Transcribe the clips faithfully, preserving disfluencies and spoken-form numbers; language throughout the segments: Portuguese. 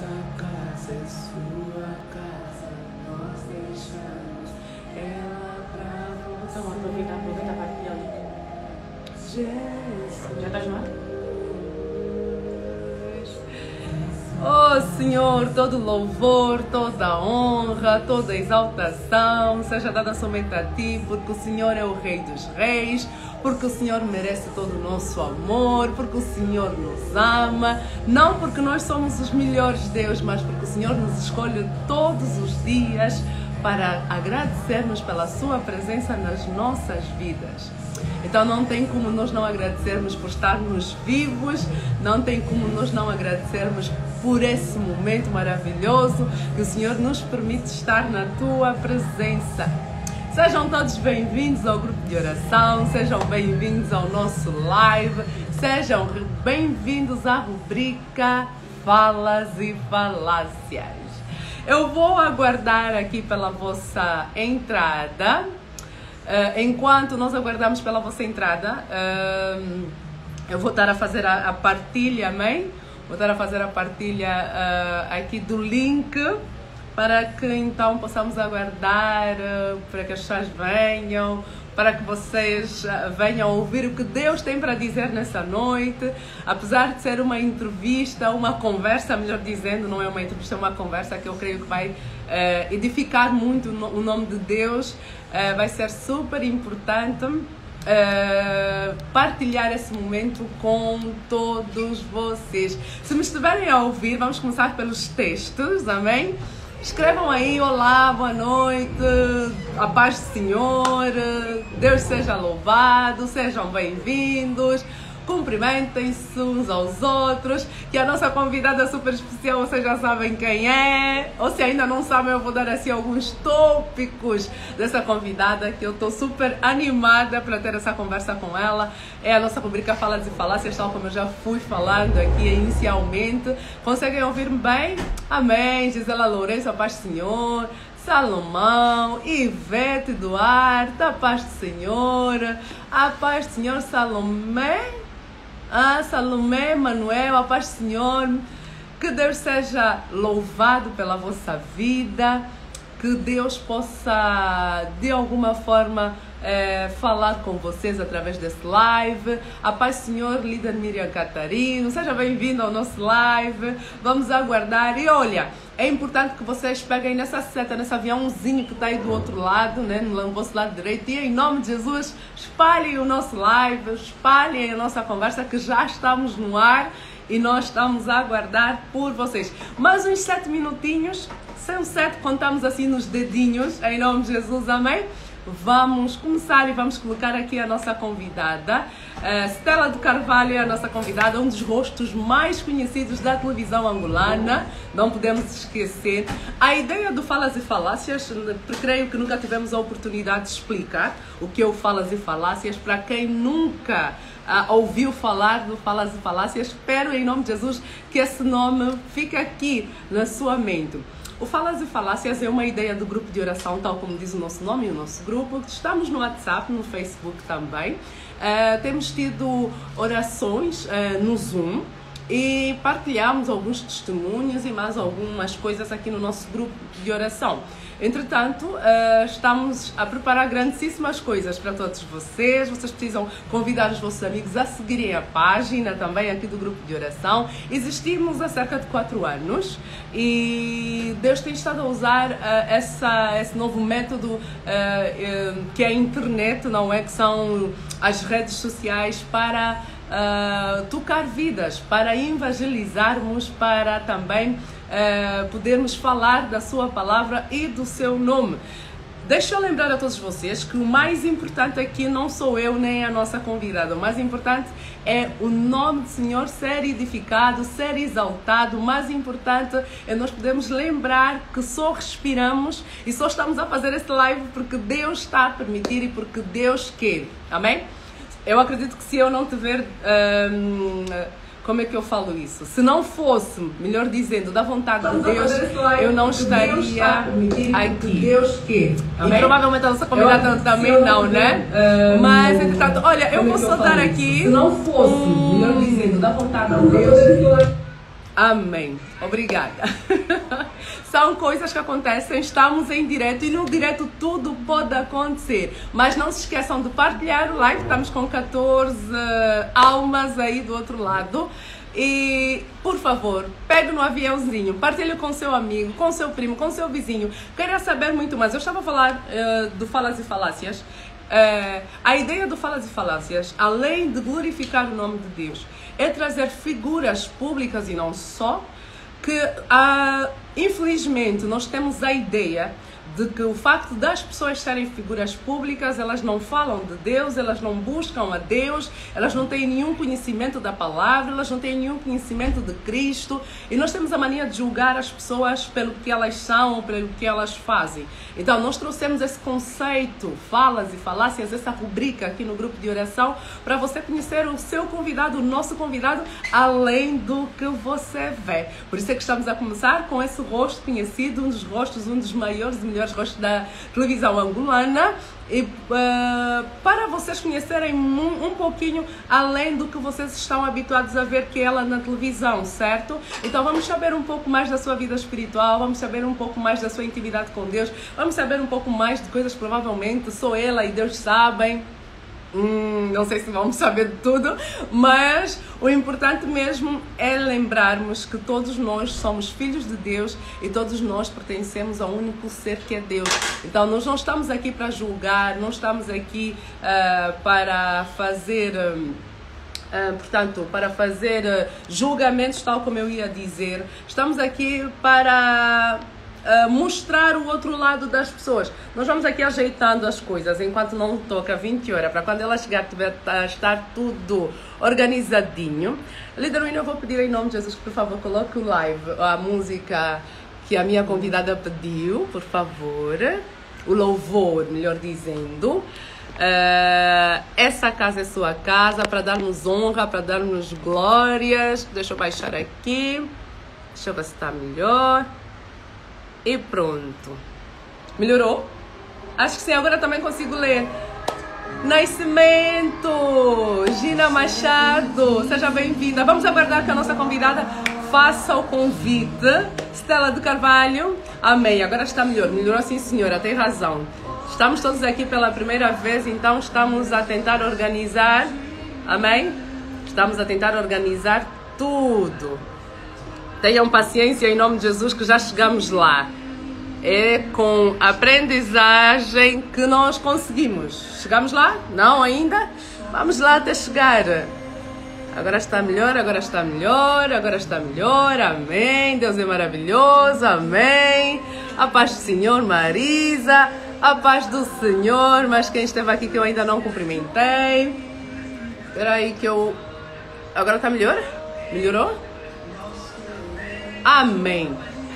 casa é sua casa, nós deixamos ela pra você. Então aproveita, aproveita a partilha ali. Jesus. Já estás lá? Oh Senhor, todo louvor, toda honra, toda exaltação seja dada somente a Ti, porque o Senhor é o Rei dos Reis, porque o Senhor merece todo o nosso amor, porque o Senhor nos ama, não porque nós somos os melhores de Deus, mas porque o Senhor nos escolhe todos os dias para agradecermos pela Sua presença nas nossas vidas. Então não tem como nós não agradecermos por estarmos vivos, não tem como nós não agradecermos por esse momento maravilhoso que o Senhor nos permite estar na Tua presença. Sejam todos bem-vindos ao grupo de oração, sejam bem-vindos ao nosso live, sejam bem-vindos à rubrica Falas e Falácias. Eu vou aguardar aqui pela vossa entrada. Uh, enquanto nós aguardamos pela vossa entrada, uh, eu vou estar a fazer a, a partilha, amém? Vou estar a fazer a partilha uh, aqui do link para que então possamos aguardar, uh, para que as pessoas venham, para que vocês uh, venham ouvir o que Deus tem para dizer nessa noite. Apesar de ser uma entrevista, uma conversa, melhor dizendo, não é uma entrevista, é uma conversa que eu creio que vai uh, edificar muito o nome de Deus. Uh, vai ser super importante uh, partilhar esse momento com todos vocês. Se me estiverem a ouvir, vamos começar pelos textos, amém? Escrevam aí, olá, boa noite, a paz do Senhor, Deus seja louvado, sejam bem-vindos. Cumprimentem-se uns aos outros, que a nossa convidada super especial, vocês já sabem quem é, ou se ainda não sabem, eu vou dar assim alguns tópicos dessa convidada, que eu estou super animada para ter essa conversa com ela. É a nossa rubrica Falas e Falácias, tal como eu já fui falando aqui inicialmente. Conseguem ouvir-me bem? Amém. Gisela Lourenço, a paz do Senhor. Salomão, Ivete Duarte, a paz do Senhor. A paz do Senhor, Salomé. Ah, Salomé, Manuel, a paz do Senhor. Que Deus seja louvado pela vossa vida. Que Deus possa, de alguma forma, é, falar com vocês através desse live. A paz do Senhor, líder Miriam Catarino. Seja bem-vindo ao nosso live. Vamos aguardar. E olha, é importante que vocês peguem nessa seta, nesse aviãozinho que está aí do outro lado, né, no vosso lado direito, e em nome de Jesus, espalhem o nosso live, espalhem a nossa conversa, que já estamos no ar e nós estamos a aguardar por vocês. Mais uns sete minutinhos, são sete, contamos assim nos dedinhos, em nome de Jesus, amém? Vamos começar e vamos colocar aqui a nossa convidada. Uh, Stella do Carvalho é a nossa convidada, um dos rostos mais conhecidos da televisão angolana, não podemos esquecer. A ideia do Falas e Falácias, creio que nunca tivemos a oportunidade de explicar o que é o Falas e Falácias. Para quem nunca uh, ouviu falar do Falas e Falácias, espero em nome de Jesus que esse nome fique aqui na sua mente. O Falas e Falácias é uma ideia do grupo de oração, tal como diz o nosso nome e o nosso grupo. Estamos no WhatsApp, no Facebook também. Uh, temos tido orações uh, no Zoom e partilhamos alguns testemunhos e mais algumas coisas aqui no nosso grupo de oração. Entretanto, uh, estamos a preparar grandíssimas coisas para todos vocês. Vocês precisam convidar os vossos amigos a seguirem a página também aqui do grupo de oração. Existimos há cerca de quatro anos e Deus tem estado a usar uh, essa, esse novo método uh, uh, que é a internet, não é? Que são as redes sociais para uh, tocar vidas, para evangelizarmos, para também Uh, podermos falar da sua palavra e do seu nome. Deixa eu lembrar a todos vocês que o mais importante aqui não sou eu nem a nossa convidada. O mais importante é o nome do Senhor ser edificado, ser exaltado. O mais importante é nós podermos lembrar que só respiramos e só estamos a fazer esse live porque Deus está a permitir e porque Deus quer. Amém? Eu acredito que se eu não tiver... Um, Como é que eu falo isso? Se não fosse, melhor dizendo, da vontade de Deus, eu não estaria aqui. Deus quer. E provavelmente a nossa convidada também não, né? Mas, entretanto, olha, eu vou soltar aqui. Se não fosse, melhor dizendo, da vontade de Deus. Amém. Obrigada. São coisas que acontecem, estamos em direto e no direto tudo pode acontecer. Mas não se esqueçam de partilhar o live, estamos com catorze almas aí do outro lado. E, por favor, pegue no aviãozinho, partilhe com seu amigo, com seu primo, com seu vizinho. Queria saber muito mais. Eu estava a falar uh, do Falas e Falácias. Uh, a ideia do Falas e Falácias, além de glorificar o nome de Deus, é trazer figuras públicas e não só, que uh, infelizmente nós temos a ideia de que o facto das pessoas serem figuras públicas, elas não falam de Deus, elas não buscam a Deus, elas não têm nenhum conhecimento da palavra, elas não têm nenhum conhecimento de Cristo, e nós temos a mania de julgar as pessoas pelo que elas são, pelo que elas fazem. Então nós trouxemos esse conceito, falas e falácias, essa rubrica aqui no grupo de oração, para você conhecer o seu convidado, o nosso convidado, além do que você vê. Por isso é que estamos a começar com esse rosto conhecido, um dos rostos, um dos maiores e melhores rostos da televisão angolana, e uh, para vocês conhecerem um, um pouquinho além do que vocês estão habituados a ver que ela na televisão, certo? Então vamos saber um pouco mais da sua vida espiritual, vamos saber um pouco mais da sua intimidade com Deus, vamos saber um pouco mais de coisas que provavelmente só ela e Deus sabem. Hum, não sei se vamos saber de tudo, mas o importante mesmo é lembrarmos que todos nós somos filhos de Deus e todos nós pertencemos ao único ser que é Deus. Então nós não estamos aqui para julgar, não estamos aqui uh, para fazer... Um, Uh, portanto, para fazer uh, julgamentos, tal como eu ia dizer. Estamos aqui para uh, mostrar o outro lado das pessoas. Nós vamos aqui ajeitando as coisas enquanto não toca vinte horas, para quando ela chegar tiver, uh, estar tudo organizadinho. Líder Winnie, eu vou pedir em nome de Jesus que, por favor, coloque o live, a música que a minha convidada pediu, por favor. O louvor, melhor dizendo. Uh, essa casa é sua casa, para dar-nos honra, para dar-nos glórias. Deixa eu baixar aqui. Deixa eu ver se está melhor. E pronto. Melhorou? Acho que sim, agora também consigo ler. Nascimento! Gina Machado, seja bem-vinda. Vamos aguardar que a nossa convidada faça o convite. Stella do Carvalho, amém. Agora está melhor. Melhorou sim, senhora, tem razão. Estamos todos aqui pela primeira vez, então estamos a tentar organizar, amém? Estamos a tentar organizar tudo. Tenham paciência em nome de Jesus que já chegamos lá. É com aprendizagem que nós conseguimos. Chegamos lá? Não ainda? Vamos lá até chegar. Agora está melhor, agora está melhor, agora está melhor, amém. Deus é maravilhoso, amém. A paz do Senhor, Marisa. A paz do Senhor, mas quem esteve aqui que eu ainda não cumprimentei. Espera aí que eu... Agora está melhor? Melhorou? Amém.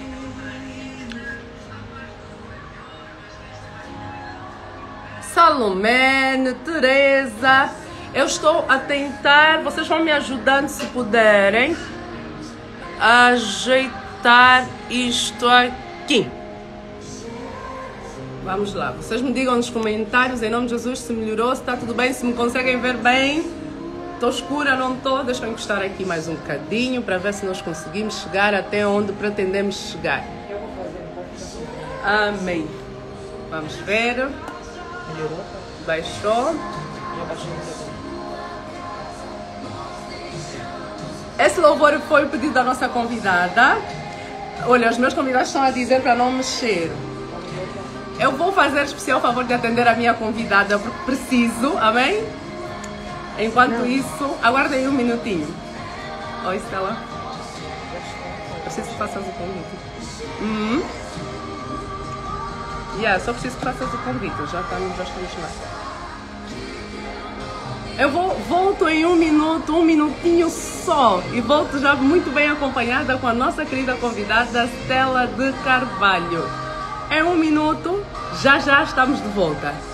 Salomé, Teresa, eu estou a tentar, vocês vão me ajudando se puderem, a ajeitar isto aqui. Vamos lá, vocês me digam nos comentários, em nome de Jesus, se melhorou, se está tudo bem, se me conseguem ver bem. Estou escura, não estou? Deixa eu encostar aqui mais um bocadinho para ver se nós conseguimos chegar até onde pretendemos chegar. Amém. Vamos ver. Melhorou? Baixou. Já baixou. Esse louvor foi o pedido da nossa convidada. Olha, os meus convidados estão a dizer para não mexer. Eu vou fazer especial favor de atender a minha convidada porque preciso, amém? Enquanto não. Isso, aguardem um minutinho. Oi, Stella. Preciso que faças o convite. Uhum. Yeah, só preciso que faças o convite. Já estamos, já estamos lá. Eu vou, volto em um minuto, um minutinho só. E volto já muito bem acompanhada com a nossa querida convidada, Stella de Carvalho. Em um minuto, já já estamos de volta.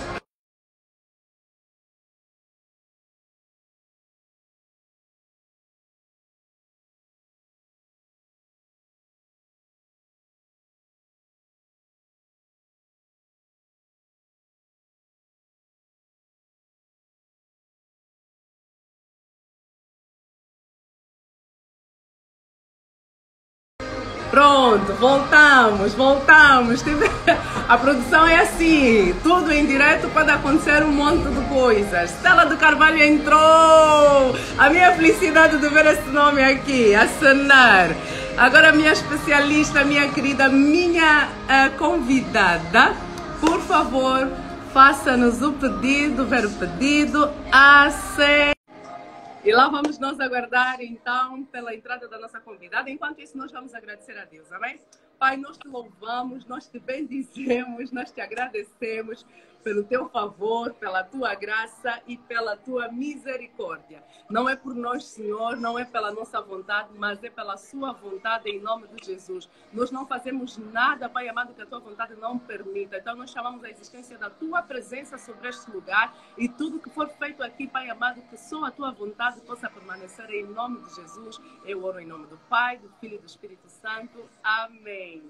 Pronto, voltamos, voltamos. A produção é assim, tudo em direto pode acontecer um monte de coisas. Stella de Carvalho entrou! A minha felicidade de ver esse nome aqui, a cenar. Agora a minha especialista, minha querida, minha uh, convidada, por favor, faça-nos o pedido, ver o pedido, aceita. E lá vamos nós aguardar, então, pela entrada da nossa convidada. Enquanto isso, nós vamos agradecer a Deus, amém? Pai, nós te louvamos, nós te bendizemos, nós te agradecemos pelo teu favor, pela tua graça e pela tua misericórdia. Não é por nós, Senhor, não é pela nossa vontade, mas é pela sua vontade em nome de Jesus. Nós não fazemos nada, Pai amado, que a tua vontade não permita. Então nós chamamos a existência da tua presença sobre este lugar e tudo que for feito aqui, Pai amado, que só a tua vontade possa permanecer em nome de Jesus. Eu oro em nome do Pai, do Filho e do Espírito Santo. Amém.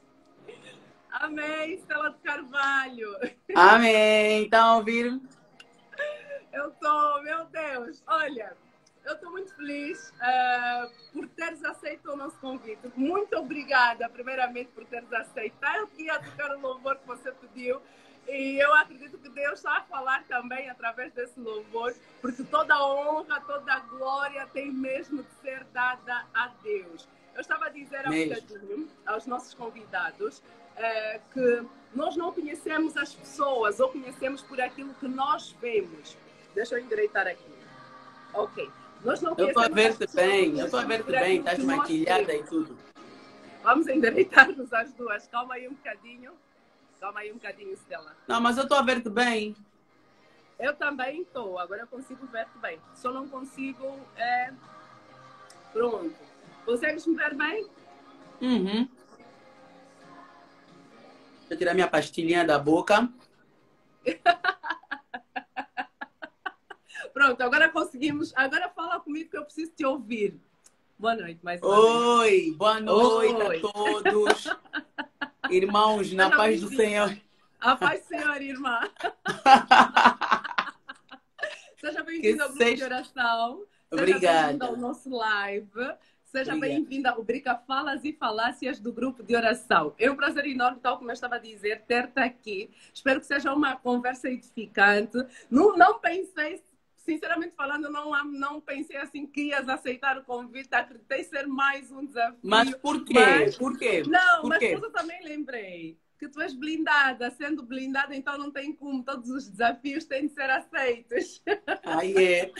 Amém, Stella de Carvalho. Amém. Estão a ouvir? Eu estou, meu Deus. Olha, eu estou muito feliz uh, por teres aceito o nosso convite. Muito obrigada, primeiramente, por teres aceitado aqui a tocar o louvor que você pediu. E eu acredito que Deus está a falar também através desse louvor, porque toda a honra, toda a glória tem mesmo de ser dada a Deus. Eu estava a dizer há um bocadinho aos nossos convidados é, que nós não conhecemos as pessoas ou conhecemos por aquilo que nós vemos. Deixa eu endireitar aqui. Ok. Nós não eu estou a ver-te bem, eu estou estou a ver-te bem, estás maquilhada e tudo. Vamos endireitar-nos as duas. Calma aí um bocadinho. Calma aí um bocadinho, Stella. Não, mas eu estou a ver-te bem. Eu também estou. Agora eu consigo ver-te bem. Só não consigo... É... Pronto. Consegues me ver bem? Uhum. Deixa eu tirar minha pastilhinha da boca. Pronto, agora conseguimos. Agora fala comigo que eu preciso te ouvir. Boa noite, mais uma Oi, vez. boa noite Oi. a todos. Irmãos, na paz do Senhor. A paz do Senhor, irmã. Seja bem-vinda ao grupo seja... de oração. Seja Obrigada. bem-vinda ao nosso live. Seja bem-vinda à rubrica Falas e Falácias do grupo de oração. É um prazer enorme, tal como eu estava a dizer, ter-te aqui. Espero que seja uma conversa edificante. Não, não pensei, sinceramente falando, não, não pensei assim que ias aceitar o convite. Acreditei ser mais um desafio. Mas por quê? Mas... Por quê? Não, por mas quê? eu também lembrei que tu és blindada. Sendo blindada, então não tem como. Todos os desafios têm de ser aceitos. Aí é.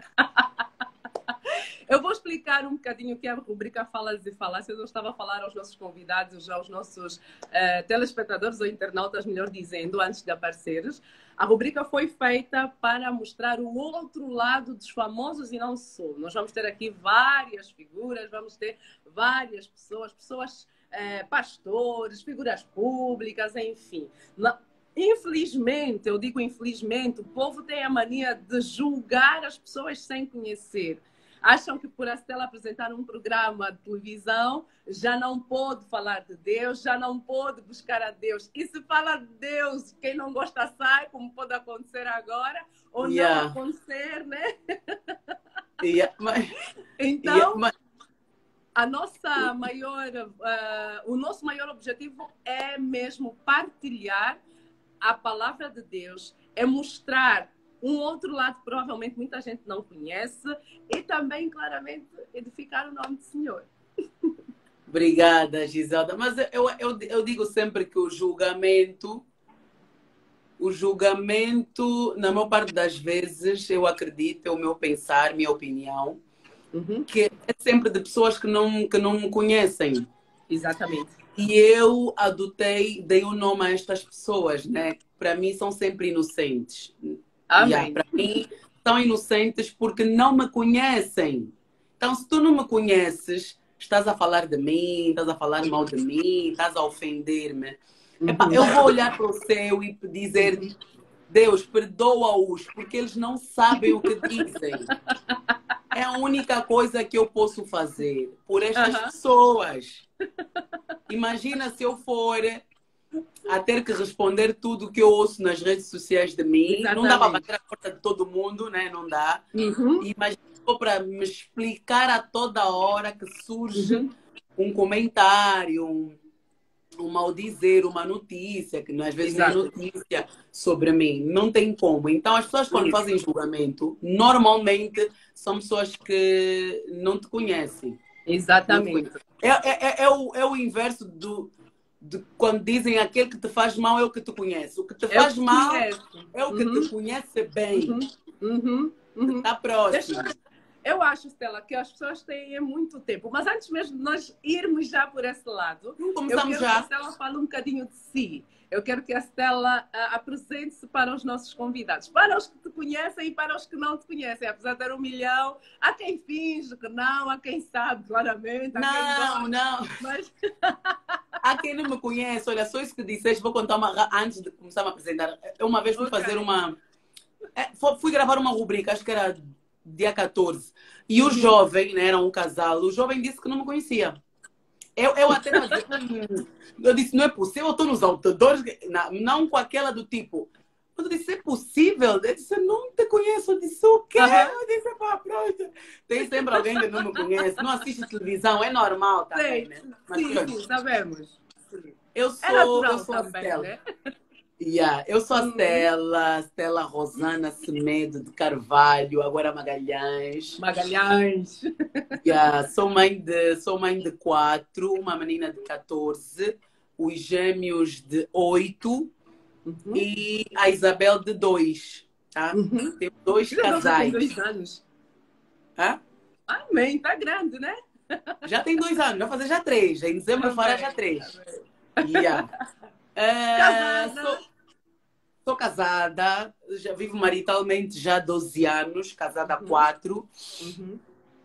Eu vou explicar um bocadinho o que é a rubrica Falas e Falácias. Eu estava a falar aos nossos convidados, aos nossos uh, telespectadores ou internautas, melhor dizendo, antes de apareceres. A rubrica foi feita para mostrar o outro lado dos famosos e não só. Nós vamos ter aqui várias figuras, vamos ter várias pessoas, pessoas, uh, pastores, figuras públicas, enfim. Na... Infelizmente, eu digo infelizmente, o povo tem a mania de julgar as pessoas sem conhecer. Acham que por a Stella apresentar um programa de televisão já não pode falar de Deus, já não pode buscar a Deus. E se fala de Deus, quem não gosta sai, como pode acontecer agora, ou yeah. não acontecer, né? Yeah, mas... Então, yeah, mas... a nossa maior, uh, o nosso maior objetivo é mesmo partilhar a palavra de Deus, é mostrar um outro lado que provavelmente muita gente não conhece e também, claramente, edificar o nome do Senhor. Obrigada, Giselda. Mas eu, eu, eu digo sempre que o julgamento, o julgamento, na maior parte das vezes, eu acredito, é o meu pensar, minha opinião, uhum. que é sempre de pessoas que não, que não me conhecem. Exatamente. E eu adotei, dei o nome a estas pessoas, né? Para mim são sempre inocentes. Amém. Yeah, para mim são inocentes porque não me conhecem. Então, se tu não me conheces, estás a falar de mim, estás a falar mal de mim, estás a ofender-me. Uhum. Epá, eu vou olhar para o céu e dizer, Deus, perdoa-os, porque eles não sabem o que dizem. É a única coisa que eu posso fazer por estas uhum. pessoas. Imagina se eu for a ter que responder tudo que eu ouço nas redes sociais de mim. Exatamente. Não dá para bater a porta de todo mundo, né? Não dá. Uhum. Imagina se for para me explicar a toda hora que surge uhum. um comentário, um, um mal dizer, uma notícia, que às vezes não é Exato. notícia sobre mim. Não tem como. Então, as pessoas quando Isso. fazem julgamento, normalmente são pessoas que não te conhecem. Não te Exatamente. conhecem. É, é, é, é, o, é o inverso do, de quando dizem aquele que te faz mal é o que te conhece. O que te Eu faz te mal conheço. é o que Uhum, te conhece bem. uhum, uhum, uhum. Está próximo. Deixa- Eu acho, Stella, que as pessoas têm é muito tempo. Mas antes mesmo de nós irmos já por esse lado, Não eu começamos quero que a já. Stella fale um bocadinho de si. Eu quero que a Stella ah, apresente-se para os nossos convidados. Para os que te conhecem e para os que não te conhecem. Apesar de ter um milhão, há quem finge que não, há quem sabe claramente, há quem Não, gosta. não. Mas Há quem não me conhece. Olha, só isso que disseste, vou contar uma ra- antes de começar a me apresentar. Eu uma vez fui Ok. fazer uma. é, fo- Fui gravar uma rubrica, acho que era dia catorze. E o Uhum. jovem, né, era um casal, o jovem disse que não me conhecia. Eu, eu até estava a dizer, "Hum." Eu disse, não é possível, eu estou nos outdoors, não, não com aquela do tipo. Mas eu disse, é possível? Eu disse, eu não te conheço. Eu disse, o quê? Aham. Eu disse, pá, pronto. Tem sempre alguém que não me conhece, não assiste televisão, é normal também, Sei. né? Mas Sim, pronto, sim, sabemos. Sim. eu É sou, eu natural sou a também, Stella. né? Yeah, eu sou a Uhum. Stella, Stella Rosana Semedo de Carvalho, agora Magalhães. Magalhães. Yeah, sou mãe de, sou mãe de quatro, uma menina de catorze, os gêmeos de oito Uhum. e a Isabel de dois, tá? Uhum. Tenho dois Isabel já tem casais. dois anos. Hã? Amém, tá grande, né? Já tem dois anos, vai fazer já três. Em dezembro fará já Amém. três. Yeah. É, Casada. sou, sou casada, já vivo maritalmente já há doze anos, casada há Uhum. quatro. Uhum.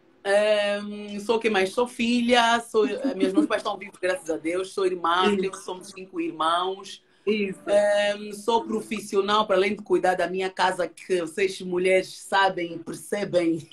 Hum, sou o que mais? Sou filha, sou, meus meus pais estão vivos, graças a Deus. Sou irmã, tenho, Isso. somos cinco irmãos. Isso. Hum, sou profissional, para além de cuidar da minha casa, que vocês mulheres sabem, percebem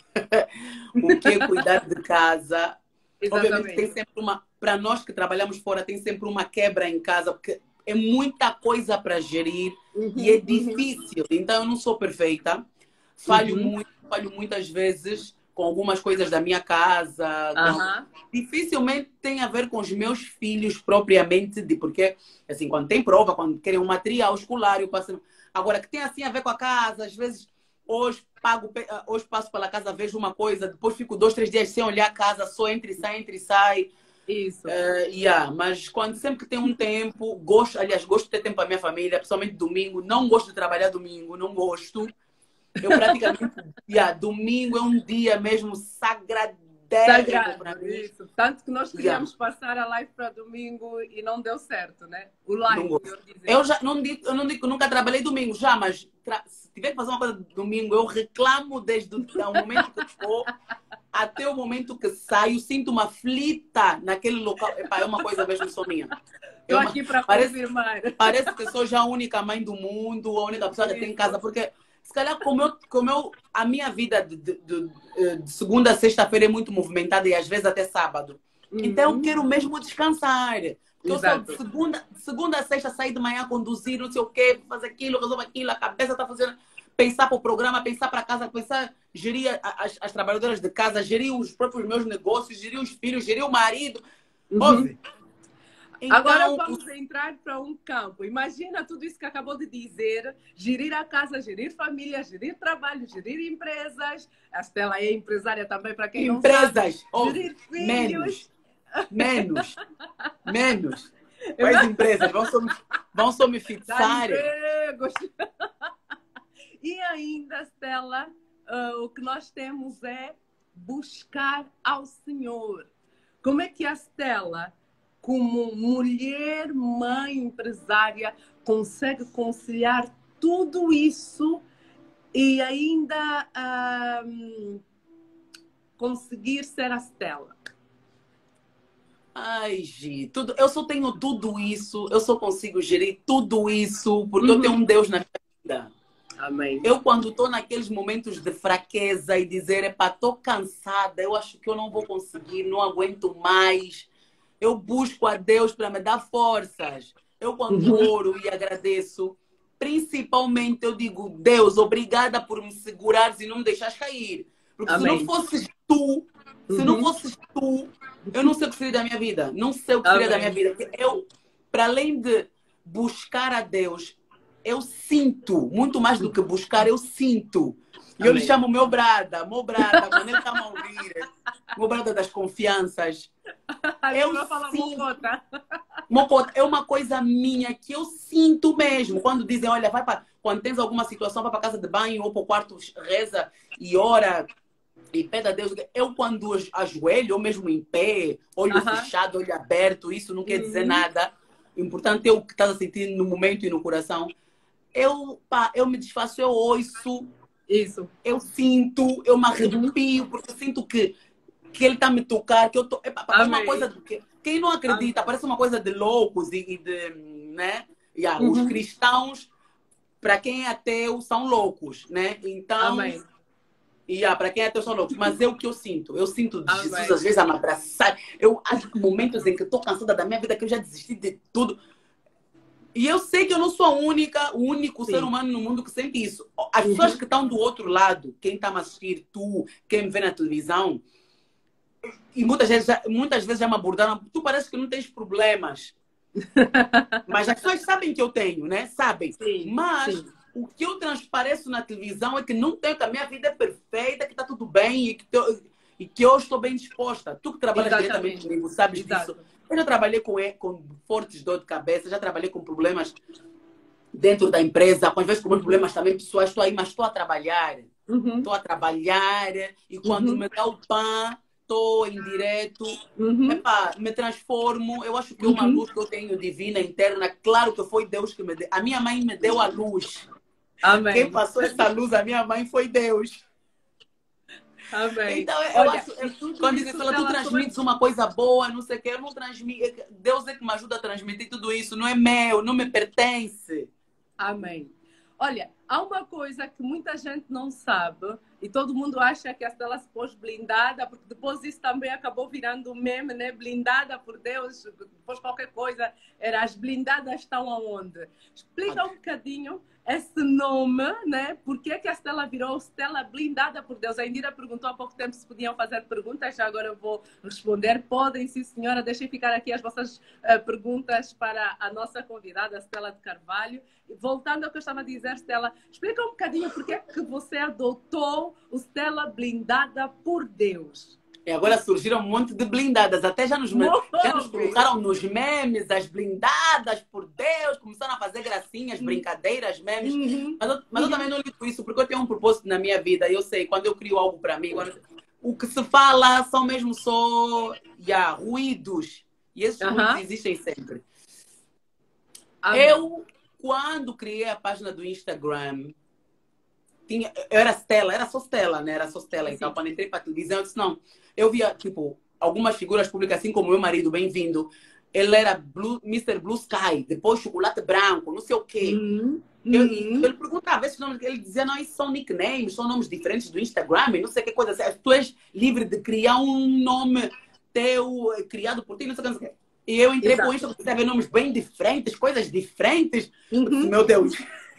o que é cuidar de casa. Obviamente tem Exatamente. sempre uma, para nós que trabalhamos fora, tem sempre uma quebra em casa, porque é muita coisa para gerir e é Uhum. Uhum. difícil. Então eu não sou perfeita, falho Uhum. muito, falho muitas vezes com algumas coisas da minha casa. Com... Aham. Dificilmente tem a ver com os meus filhos propriamente, de, porque assim, quando tem prova, quando querem um material escolar, eu passo... Agora, que tem assim a ver com a casa, às vezes hoje pago, hoje passo pela casa, vejo uma coisa, depois fico dois, três dias sem olhar a casa, só entra e sai, entra e sai. Isso. Uh, yeah, mas quando sempre que tem um tempo, gosto, aliás, gosto de ter tempo para a minha família, principalmente domingo. Não gosto de trabalhar domingo, não gosto. Eu praticamente, yeah, domingo é um dia mesmo sagradérrimo Sagrado, para mim. isso. Tanto que nós Yeah. queríamos passar a live para domingo e não deu certo, né? O Não live, gosto. melhor dizer. Eu já não digo, eu não digo que nunca trabalhei domingo, já, mas tra- se tiver que fazer uma coisa de domingo, eu reclamo desde o do momento que estou até o momento que saio, sinto uma aflita naquele local. Epá, é uma coisa mesmo só minha. É Estou uma- aqui para parece, confirmar. parece que sou já a única mãe do mundo, a única pessoa que tem em casa, porque se calhar como eu, como eu a minha vida de, de, de, de segunda a sexta-feira é muito movimentada e às vezes até sábado. Então eu Uhum. quero mesmo descansar. Porque eu sou Exato. de segunda, de segunda a sexta, sair de manhã, conduzir, não sei o quê, fazer aquilo, resolver aquilo, a cabeça está fazendo. Pensar para o programa, pensar para casa, pensar, gerir as, as trabalhadoras de casa, gerir os próprios meus negócios, gerir os filhos, gerir o marido. Uhum. Ouve? Agora Então, vamos entrar para um campo. Imagina tudo isso que acabou de dizer: gerir a casa, gerir família, gerir trabalho, gerir empresas. A Stella é empresária também, para quem não sabe. empresas, ouve, Gerir filhos. menos, menos, menos. Quais empresas vão só me, vão só me Dar fixar? empregos. E ainda, Stella, uh, o que nós temos é buscar ao Senhor. Como é que a Stella, como mulher, mãe, empresária, consegue conciliar tudo isso e ainda um, conseguir ser a Stella? Ai, Gi, tudo, eu só tenho tudo isso, eu só consigo gerir tudo isso porque Uhum. eu tenho um Deus na minha vida. Amém. Eu, quando estou naqueles momentos de fraqueza e dizer, epá, estou cansada, eu acho que eu não vou conseguir, não aguento mais, eu busco a Deus para me dar forças. Eu, quando Uhum. oro e agradeço, principalmente eu digo, Deus, obrigada por me segurares e não me deixares cair. Porque Amém. se não fosses tu, se Uhum. não fosses tu, eu não sei o que seria da minha vida. Não sei o que seria Amém. da minha vida. Porque eu, para além de buscar a Deus, eu sinto, muito mais do que buscar, eu sinto. E eu lhe chamo meu brada, meu brada, quando ele está a ouvir, meu brada das confianças. Eu sinto. Mocota, é uma coisa minha que eu sinto mesmo. Quando dizem, olha, vai para, quando tens alguma situação, vai para a casa de banho ou para o quarto, reza e ora e pede a Deus. Eu, quando ajoelho, ou mesmo em pé, olho uh-huh. fechado, olho aberto, isso não quer dizer uh-huh. nada. O importante é o que estás a sentir no momento e no coração. Eu, pá, eu me desfaço, eu ouço, isso. Eu sinto, eu me arrepio, uh-huh. porque eu sinto que, que ele está a me tocar, que eu tô. É, pá, é uma coisa que. Quem não acredita, Amém. Parece uma coisa de loucos e, e de, né? Yeah, uhum. Os cristãos, para quem é ateu, são loucos, né? Então, Amém. Yeah, para quem é ateu, são loucos. Mas é o que eu sinto. Eu sinto de Jesus, Amém. Às vezes, a me abraçar. Eu acho que momentos em que estou cansada da minha vida, que eu já desisti de tudo. E eu sei que eu não sou a única, o único Sim. ser humano no mundo que sente isso. As uhum. pessoas que estão do outro lado, quem está a me assistir, tu, quem me vê na televisão, e muitas vezes, muitas vezes já me abordaram, tu parece que não tens problemas. Mas as pessoas sabem que eu tenho, né? Sabem. Sim, Mas sim. o que eu transpareço na televisão é que não tenho, que a minha vida é perfeita, que está tudo bem e que, eu, e que eu estou bem disposta. Tu que trabalhas Exatamente. Diretamente comigo, sabes Exato. Disso. Eu já trabalhei com, com fortes dor de cabeça, já trabalhei com problemas dentro da empresa, com às vezes com uhum. problemas também pessoais. Estou aí, mas estou a trabalhar. Uhum. Estou a trabalhar e quando uhum. me dá o pão, estou em direto, uhum. Epá, me transformo. Eu acho que é uma uhum. luz que eu tenho divina, interna. Claro que foi Deus que me deu. A minha mãe me deu a luz. Amém. Quem passou essa luz, a minha mãe, foi Deus. Amém. Então, eu Olha, acho, eu, quando dizem, ela, tu transmites sobre... uma coisa boa, não sei o quê, eu não transmito. Deus é que me ajuda a transmitir tudo isso. Não é meu, não me pertence. Amém. Olha, há uma coisa que muita gente não sabe e todo mundo acha que a Stella se pôs blindada, porque depois isso também acabou virando um meme, né? Blindada por Deus, depois qualquer coisa, era as blindadas estão aonde? Explica um bocadinho esse nome, né? Por que que a Stella virou Stella blindada por Deus? A Indira perguntou há pouco tempo se podiam fazer perguntas, já agora eu vou responder. Podem, sim senhora, deixem ficar aqui as vossas uh, perguntas para a nossa convidada, Stella de Carvalho. E voltando ao que eu estava a dizer, Stella, explica um bocadinho por que que você adotou o Stella blindada por Deus. E agora surgiram um monte de blindadas, até já nos, já nos colocaram nos memes, as blindadas por Deus, começaram a fazer gracinhas, brincadeiras, memes. Uhum. Mas, eu, mas eu também não ligo isso, porque eu tenho um propósito na minha vida. Eu sei, quando eu crio algo para mim, quando, o que se fala são mesmo só yeah, ruídos. E esses uhum. ruídos existem sempre. Ah, eu, quando criei a página do Instagram, tinha, eu era Stella, era só Stella, né? Era só Stella. Então, quando entrei para a televisão, eu disse, não. Eu via, tipo, algumas figuras públicas, assim como meu marido, bem-vindo. Ele era Blue, mister Blue Sky, depois Chocolate Branco, não sei o quê. Uhum. Eu, uhum. Ele perguntava esses nomes, ele dizia, não, isso são nicknames, são nomes diferentes do Instagram, e não sei o que coisa. Tu és livre de criar um nome teu, criado por ti, não sei o que. E eu entrei Exato. Com isso, você vê nomes bem diferentes, coisas diferentes. Uhum. Meu Deus.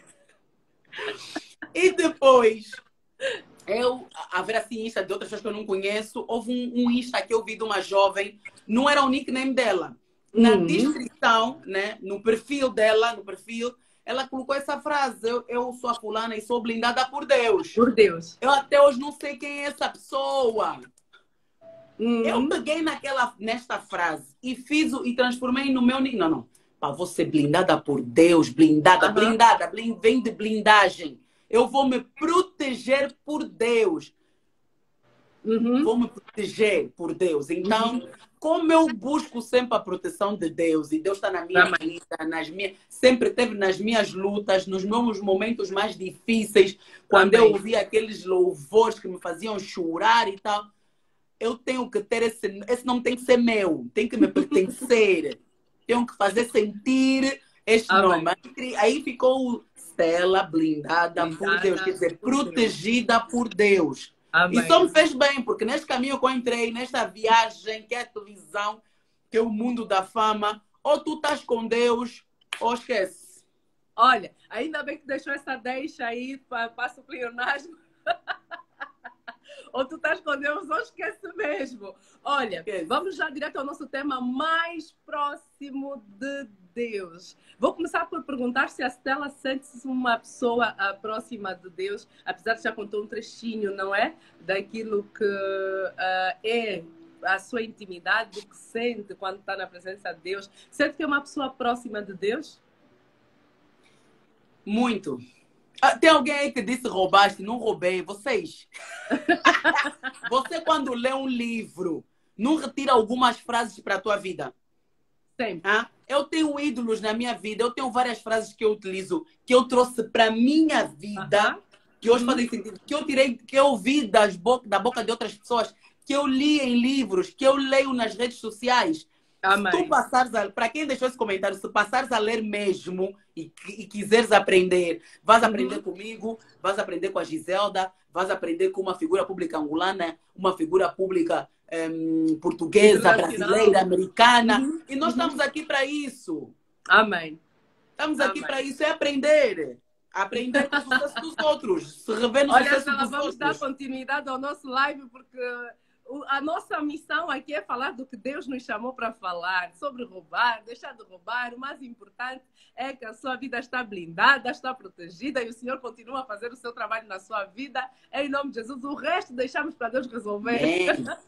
E depois, eu, a ver assim, Insta de outras pessoas que eu não conheço, houve um, um Insta que eu vi de uma jovem, não era o nickname dela. Na uhum. descrição, né, no perfil dela, no perfil, ela colocou essa frase, eu, eu sou a fulana e sou blindada por Deus. Por Deus. Eu até hoje não sei quem é essa pessoa. Uhum. Eu peguei naquela, nesta frase e fiz o, e transformei no meu... Não, não. Para você blindada por Deus, blindada, uhum. blindada, blind, vem de blindagem. Eu vou me proteger por Deus. Uhum. Vou me proteger por Deus. Então, uhum. como eu busco sempre a proteção de Deus, e Deus está na minha Amém. Vida, nas minhas, sempre esteve nas minhas lutas, nos meus momentos mais difíceis, quando Amém. Eu ouvia aqueles louvores que me faziam chorar e tal, eu tenho que ter esse... Esse nome tem que ser meu, tem que me pertencer. Tenho que fazer sentir este Amém. Nome. Aí ficou... Stella blindada, blindada por Deus, quer dizer, por protegida Deus. Por Deus. Amém. E só me fez bem, porque neste caminho que eu entrei, nesta viagem que é a televisão, que é o mundo da fama, ou tu estás com Deus, ou esquece. Olha, ainda bem que deixou essa deixa aí, passa o pleonasmo. ou tu estás com Deus ou esquece mesmo. Olha, vamos já direto ao nosso tema mais próximo de Deus. Vou começar por perguntar se a Stella sente-se uma pessoa uh, próxima de Deus, apesar de já contou um trechinho, não é? Daquilo que uh, é a sua intimidade, do que sente quando está na presença de Deus. Sente que é uma pessoa próxima de Deus? Muito. Ah, tem alguém aí que disse roubaste? Não roubei. Vocês. Você, quando lê um livro, não retira algumas frases para a tua vida? Sempre. Ah? Eu tenho ídolos na minha vida. Eu tenho várias frases que eu utilizo, que eu trouxe para a minha vida, uh-huh. que hoje fazem sentido, que eu tirei, que eu ouvi das bo da boca de outras pessoas, que eu li em livros, que eu leio nas redes sociais. Amém. Se tu passares a... Para quem deixou esse comentário, se passares a ler mesmo e, e quiseres aprender, vais aprender uhum. comigo, vais aprender com a Giselda, vais aprender com uma figura pública angolana, uma figura pública um, portuguesa, brasileira, americana. Uhum. E nós uhum. estamos aqui para isso. Amém. Estamos Amém. aqui para isso, é aprender. Aprender com o sucesso dos outros. Se rever no Olha, sucesso Stella, dos vamos outros. dar continuidade ao nosso live, porque a nossa missão aqui é falar do que Deus nos chamou para falar, sobre roubar, deixar de roubar. O mais importante é que a sua vida está blindada, está protegida e o Senhor continua a fazer o seu trabalho na sua vida. Em nome de Jesus, o resto deixamos para Deus resolver.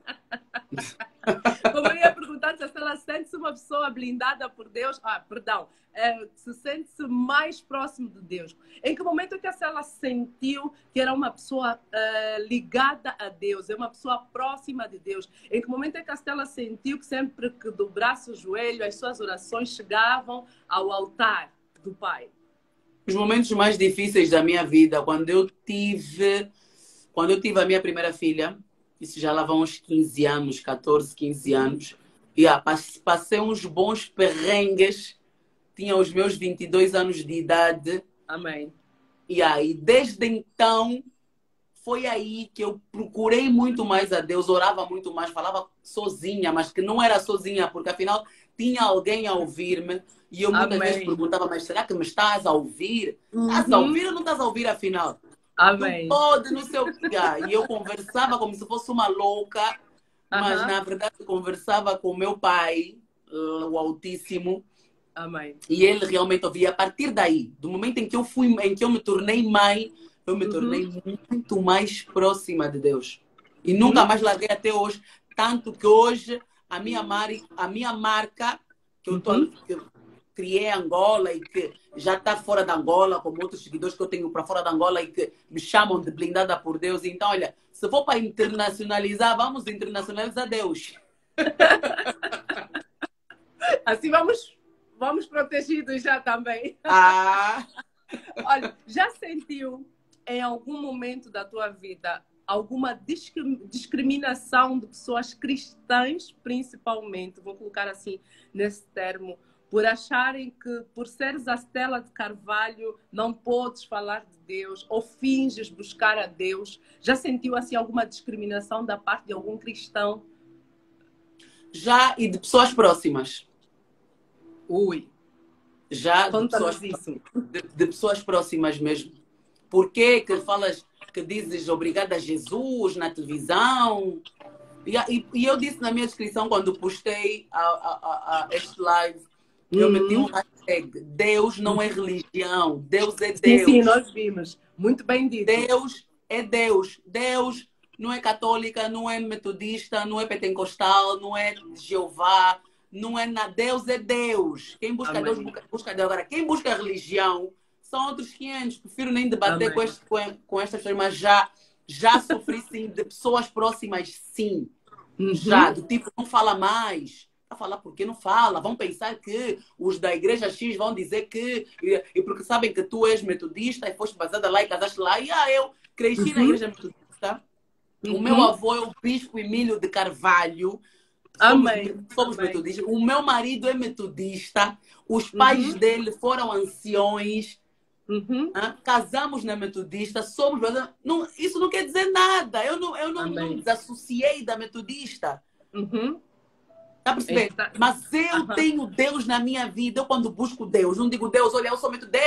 Como eu ia perguntar se ela sente-se uma pessoa blindada por Deus, ah, perdão, é, se sente-se mais próximo de Deus. Em que momento é que ela sentiu que era uma pessoa uh, ligada a Deus, é uma pessoa próxima de Deus? Em que momento é que a Stella sentiu que sempre que dobrasse o joelho, as suas orações chegavam ao altar do Pai? Os momentos mais difíceis da minha vida, quando eu tive, quando eu tive a minha primeira filha, isso já lá vão uns quinze anos, catorze, quinze anos. E yeah, passei uns bons perrengues. Tinha os meus vinte e dois anos de idade. Amém. E aí, desde então, foi aí que eu procurei muito mais a Deus, orava muito mais, falava sozinha, mas que não era sozinha, porque afinal tinha alguém a ouvir-me. E eu muitas Amém. vezes perguntava, mas será que me estás a ouvir? Uhum. Estás a ouvir ou não estás a ouvir afinal? Amém. Não pode, não sei o que. E eu conversava como se fosse uma louca, mas uh-huh. na verdade conversava com o meu pai, o Altíssimo. Amém. E ele realmente ouvia. A partir daí, do momento em que eu fui, em que eu me tornei mãe, eu me tornei uhum. muito mais próxima de Deus. E nunca uhum. mais larguei até hoje. Tanto que hoje a minha, mar... a minha marca, que eu, tô... uhum. que eu criei em Angola e que já está fora da Angola, como outros seguidores que eu tenho para fora da Angola e que me chamam de blindada por Deus. Então, olha, se for para internacionalizar, vamos internacionalizar Deus. Assim vamos, vamos protegidos já também. Ah. Olha, já sentiu em algum momento da tua vida alguma discriminação de pessoas cristãs, principalmente, vou colocar assim nesse termo, por acharem que, por seres a Stella de Carvalho, não podes falar de Deus ou finges buscar a Deus? Já sentiu assim alguma discriminação da parte de algum cristão? Já, e de pessoas próximas. Ui. Já de pessoas, isso. De, de pessoas próximas mesmo. Por que que falas, que dizes obrigada a Jesus na televisão? E, e, e eu disse na minha descrição, quando postei a, a, a, a este live, eu uhum. meti um hashtag: Deus não é religião, Deus é Deus. Sim, sim, nós vimos. Muito bem dito. Deus é Deus. Deus não é católica, não é metodista, não é pentecostal, não é Jeová, não é nada. Deus é Deus. Quem busca Amém. Deus, busca, busca Deus. Agora, quem busca religião são outros quinhentos. Prefiro nem debater com, este, com, com estas pessoas, mas já, já sofri, sim, de pessoas próximas, sim. Uhum. Já, do tipo, não fala mais. A falar porque não fala, vão pensar que os da igreja X vão dizer que, e, e porque sabem que tu és metodista e foste basada lá e casaste lá, e ah, eu cresci uhum. na igreja metodista. Uhum. O meu avô é o bispo Emílio de Carvalho. Amém. Somos, somos Amém. metodistas. O meu marido é metodista. Os pais uhum. dele foram anciões. Uhum. Ah, casamos na metodista. Somos. Não, isso não quer dizer nada. Eu não, eu não, não desassociei da metodista. Uhum. Tá percebendo? Está... Mas eu uhum. tenho Deus na minha vida. Eu, quando busco Deus, não digo Deus, olha, eu sou muito Deus,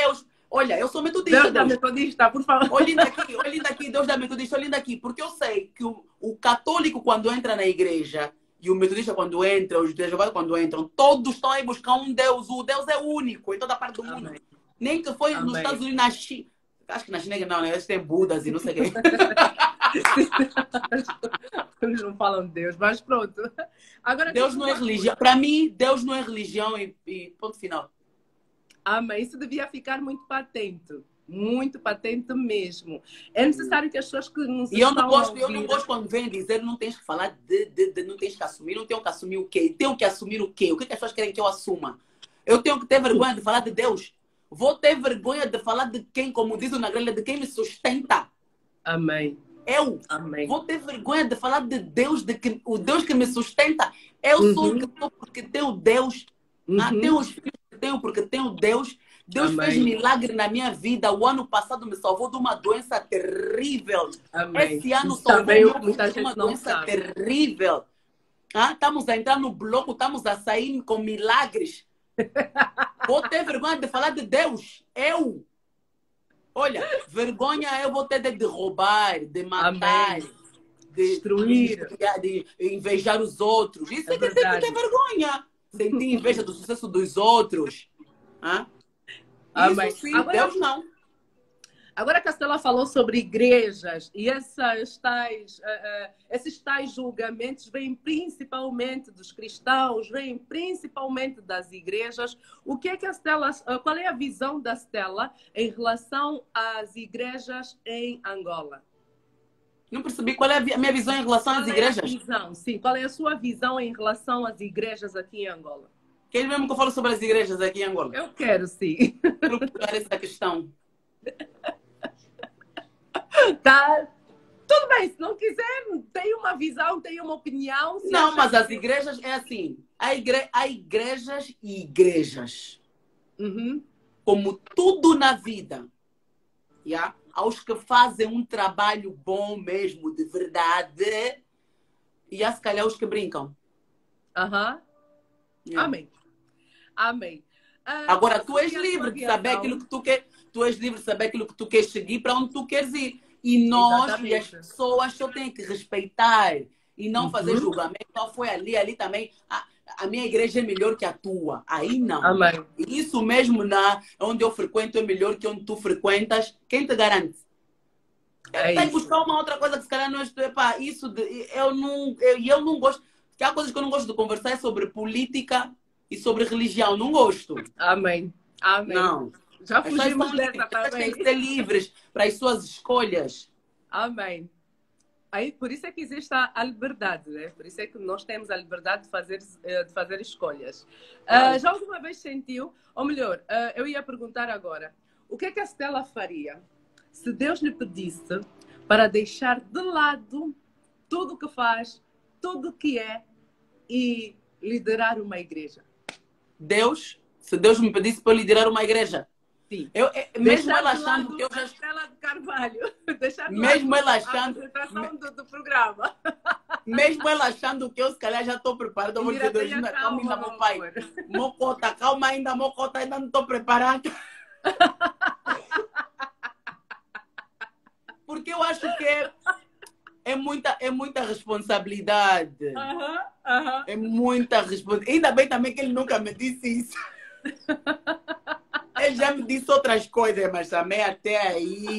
Olha, eu sou metodista. Deus da metodista, por favor. Olhem daqui, olhem daqui, Deus da metodista, olhem daqui. Porque eu sei que o, o católico, quando entra na igreja, e o metodista, quando entra, os jesuítas, quando entram, todos estão aí buscar um Deus. O Deus é único em toda parte do mundo. Amém. Nem que foi Amém. nos Estados Unidos, na China. Acho que na China não, né? Eles têm Budas e não sei o quê. Eles não falam de Deus, mas pronto. Agora, Deus não é religião. Para mim, Deus não é religião e, e ponto final. Amém. Isso devia ficar muito patente. Muito patente mesmo. É necessário que as pessoas que nos E eu não estão gosto, a eu não ouvir- gosto quando vem dizer não tens que falar de, de, de, não tens que assumir, não tenho que assumir o quê? Tenho que assumir o quê? O que, que as pessoas querem que eu assuma? Eu tenho que ter vergonha de falar de Deus. Vou ter vergonha de falar de quem, como diz o Nagrela, de quem me sustenta. Amém. Eu. Amém. Vou ter vergonha de falar de Deus, de que, o Deus que me sustenta. Eu Uhum. sou o que sou porque tenho Deus. Uhum. Ah, tenho os filhos que tenho porque tenho Deus. Deus Amém. fez milagre na minha vida. O ano passado me salvou de uma doença terrível. Amém. Esse ano Isso salvou também meu muita filho de uma gente não doença sabe. terrível. Ah, estamos a entrar no bloco, estamos a sair com milagres. Vou ter vergonha de falar de Deus. Eu. Olha, vergonha eu vou ter de, de roubar, de matar, Amém. de Destruir. de, de invejar os outros. Isso é, É que tem que verdade. ter vergonha. Sentir inveja do sucesso dos outros. Ah? Amém. Isso sim, Agora- Deus não. Agora que a Stella falou sobre igrejas e essas tais, eh, eh, esses tais julgamentos vêm principalmente dos cristãos, vêm principalmente das igrejas. O que é que a Stella, eh, qual é a visão da Stella em relação às igrejas em Angola? Não percebi qual é a vi- a minha visão em relação às Qual é a igrejas. visão? Sim, qual é a sua visão em relação às igrejas aqui em Angola? Quem mesmo que eu falo sobre as igrejas aqui em Angola? Eu quero, sim. Quero colocar essa questão. Tá? Tudo bem, se não quiser, tem uma visão, tem uma opinião. Se Não, acha mas as que- igrejas é assim. Há, igre... há igrejas e igrejas. Uhum. Como tudo na vida. Yeah? Aos que fazem um trabalho bom mesmo, de verdade. E há se calhar os que brincam. Aham. Yeah. Amém. Amém. Ah, Agora, qual tu és seria a livre sua de saber visão? aquilo que tu queres. Tu és livre de saber aquilo que tu queres seguir, para onde tu queres ir. E nós Exatamente. e as pessoas eu tenho que respeitar e não Uhum. fazer julgamento. Não foi ali, ali também. A, a minha igreja é melhor que a tua. Aí não. Amém. E isso mesmo na onde eu frequento é melhor que onde tu frequentas. Quem te garante? É Tem que isso. buscar uma outra coisa que se calhar não é. Epá, isso de, eu não eu, eu não gosto. Que há coisas que eu não gosto de conversar é sobre política e sobre religião. Não gosto. Amém. Amém. Não. Já As pessoas fugimos são dessa livres, as pessoas têm também. que ser livres para as suas escolhas. Amém. Aí, por isso é que existe a, a liberdade, né? Por isso é que nós temos a liberdade de fazer, eh, de fazer escolhas. Ah, Claro. já alguma vez sentiu, ou melhor, ah, eu ia perguntar agora, o que é que a Stella faria se Deus lhe pedisse para deixar de lado tudo o que faz, tudo o que é e liderar uma igreja? Deus, se Deus me pedisse para eu liderar uma igreja, Sim. eu, é- mesmo Deixar ela de achando lado que eu a já. Stella de Carvalho. Deixar de Mesmo lado ela a achando- apresentação do, do programa. Mesmo ela achando que eu se calhar já estou preparada, eu vou dizer, Indira, Deus, tenha calma, calma ainda, calma, meu pai. meu amor. Mocota, calma ainda, mocota, ainda não estou preparada. Porque eu acho que é, é, muita, é muita responsabilidade. Aham, aham. É muita responsabilidade. Ainda bem também que ele nunca me disse isso. Ele já me disse outras coisas, mas também até aí.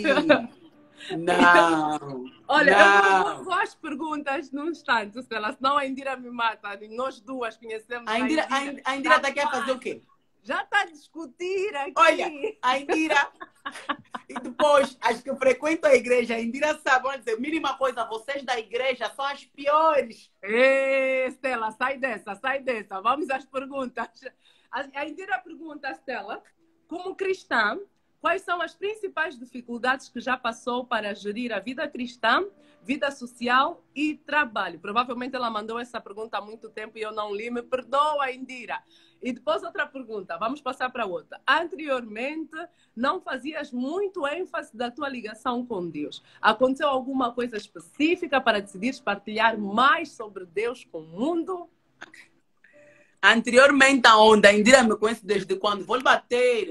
Não. Olha, eu não. vou, vou, vou às perguntas num instante, Stella, senão a Indira me mata. Nós duas conhecemos A Indira, a Indira, a Indira tá aqui a fazer o quê? Já está a discutir aqui. Olha, a Indira. E depois, as que frequentam a igreja, a Indira sabe, vão dizer, mínima coisa, vocês da igreja são as piores. Ei, Stella, sai dessa, sai dessa. Vamos às perguntas. A a Indira pergunta, Stella, como cristã, quais são as principais dificuldades que já passou para gerir a vida cristã, vida social e trabalho? Provavelmente ela mandou essa pergunta há muito tempo e eu não li. Me perdoa, Indira. E depois outra pergunta, vamos passar para outra. Anteriormente, não fazias muito ênfase da tua ligação com Deus. Aconteceu alguma coisa específica para decidires partilhar mais sobre Deus com o mundo? Anteriormente, a onda, a Indira me conhece desde quando? Vou lhe bater.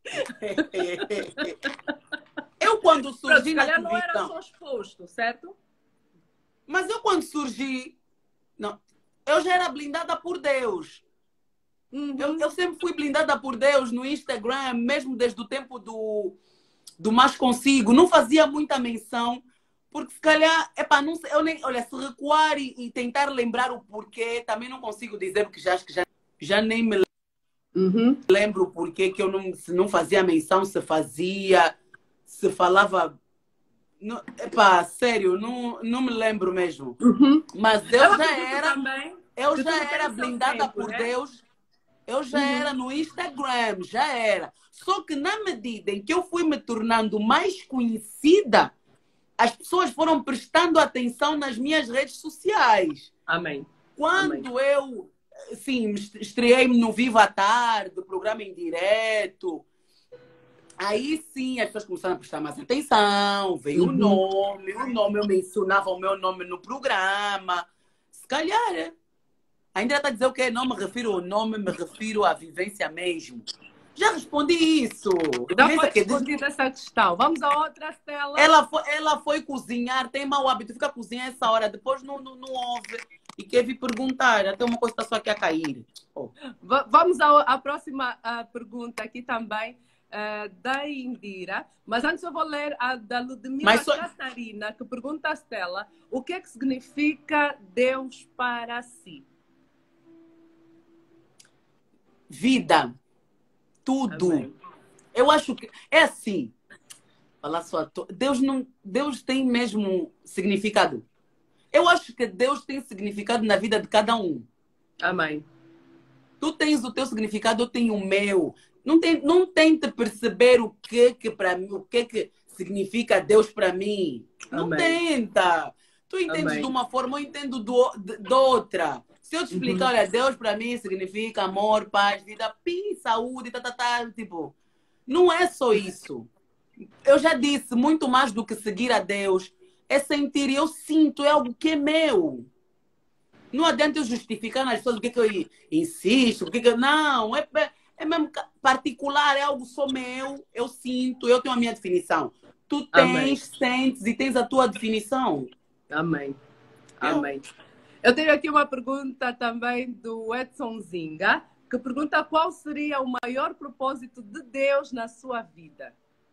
Eu quando Pronto, surgi se na calhar não era televisão, só exposto, certo? mas eu quando surgi, não, eu já era blindada por Deus. Eu, Uhum. eu sempre fui blindada por Deus no Instagram, mesmo desde o tempo do, do Mais Consigo. Não fazia muita menção, porque se calhar, epá, não sei, eu nem, olha, se recuar e, e tentar lembrar o porquê, também não consigo dizer, porque já acho que já, já nem me Uhum. lembro o porquê que eu não, se não fazia menção, se fazia, se falava. Não, epá, sério, não, não me lembro mesmo. Uhum. Mas Eu eu já acredito era, também eu que já tudo tem era o seu blindada tempo, por né? Deus. Eu já Uhum. era no Instagram, já era. Só que na medida em que eu fui me tornando mais conhecida, as pessoas foram prestando atenção nas minhas redes sociais. Amém. Amém. Quando eu, sim, estreiei-me no Viva à Tarde, programa em direto, aí sim as pessoas começaram a prestar mais atenção, veio o Uhum. nome, o nome, eu mencionava o meu nome no programa. Se calhar, é. Ainda está a dizer o quê? Não me refiro ao nome, me refiro à vivência mesmo. Já respondi isso. Já Vivência foi que diz- respondida essa questão. Vamos a outra, Stella. ela foi, ela foi cozinhar, tem mau hábito, fica a cozinhar essa hora, depois não, não, não ouve e quer vir perguntar. Até uma coisa está só aqui a cair. Oh. Va- Vamos à, à próxima ah, pergunta aqui também, ah, da Indira. Mas antes eu vou ler a da Ludmila Mas só... Catarina, que pergunta a Stella o que é que significa Deus para si? Vida. Tudo. Amém. Eu acho que é assim. Falar só à toa. Deus não, Deus tem mesmo significado. Eu acho que Deus tem significado na vida de cada um. Amém. Tu tens o teu significado, eu tenho o meu. Não, tem, não tente perceber o que que para mim, o que que significa Deus para mim. Não Amém. tenta. Tu entendes Amém. de uma forma, eu entendo do, de, de outra. Se eu te explicar, Uhum. olha, Deus para mim significa amor, paz, vida, pim, saúde, tá, tá, tá, tipo, não é só isso. Eu já disse, muito mais do que seguir a Deus, é sentir, eu sinto, é algo que é meu. Não adianta eu justificar nas pessoas o que, que eu insisto, o que, que eu... Não, é, é mesmo particular, é algo só meu, eu sinto, eu tenho a minha definição. Tu Amém. tens, sentes e tens a tua definição. Amém. Eu, Amém. Eu tenho aqui uma pergunta também do Edson Zinga, que pergunta qual seria o maior propósito de Deus na sua vida?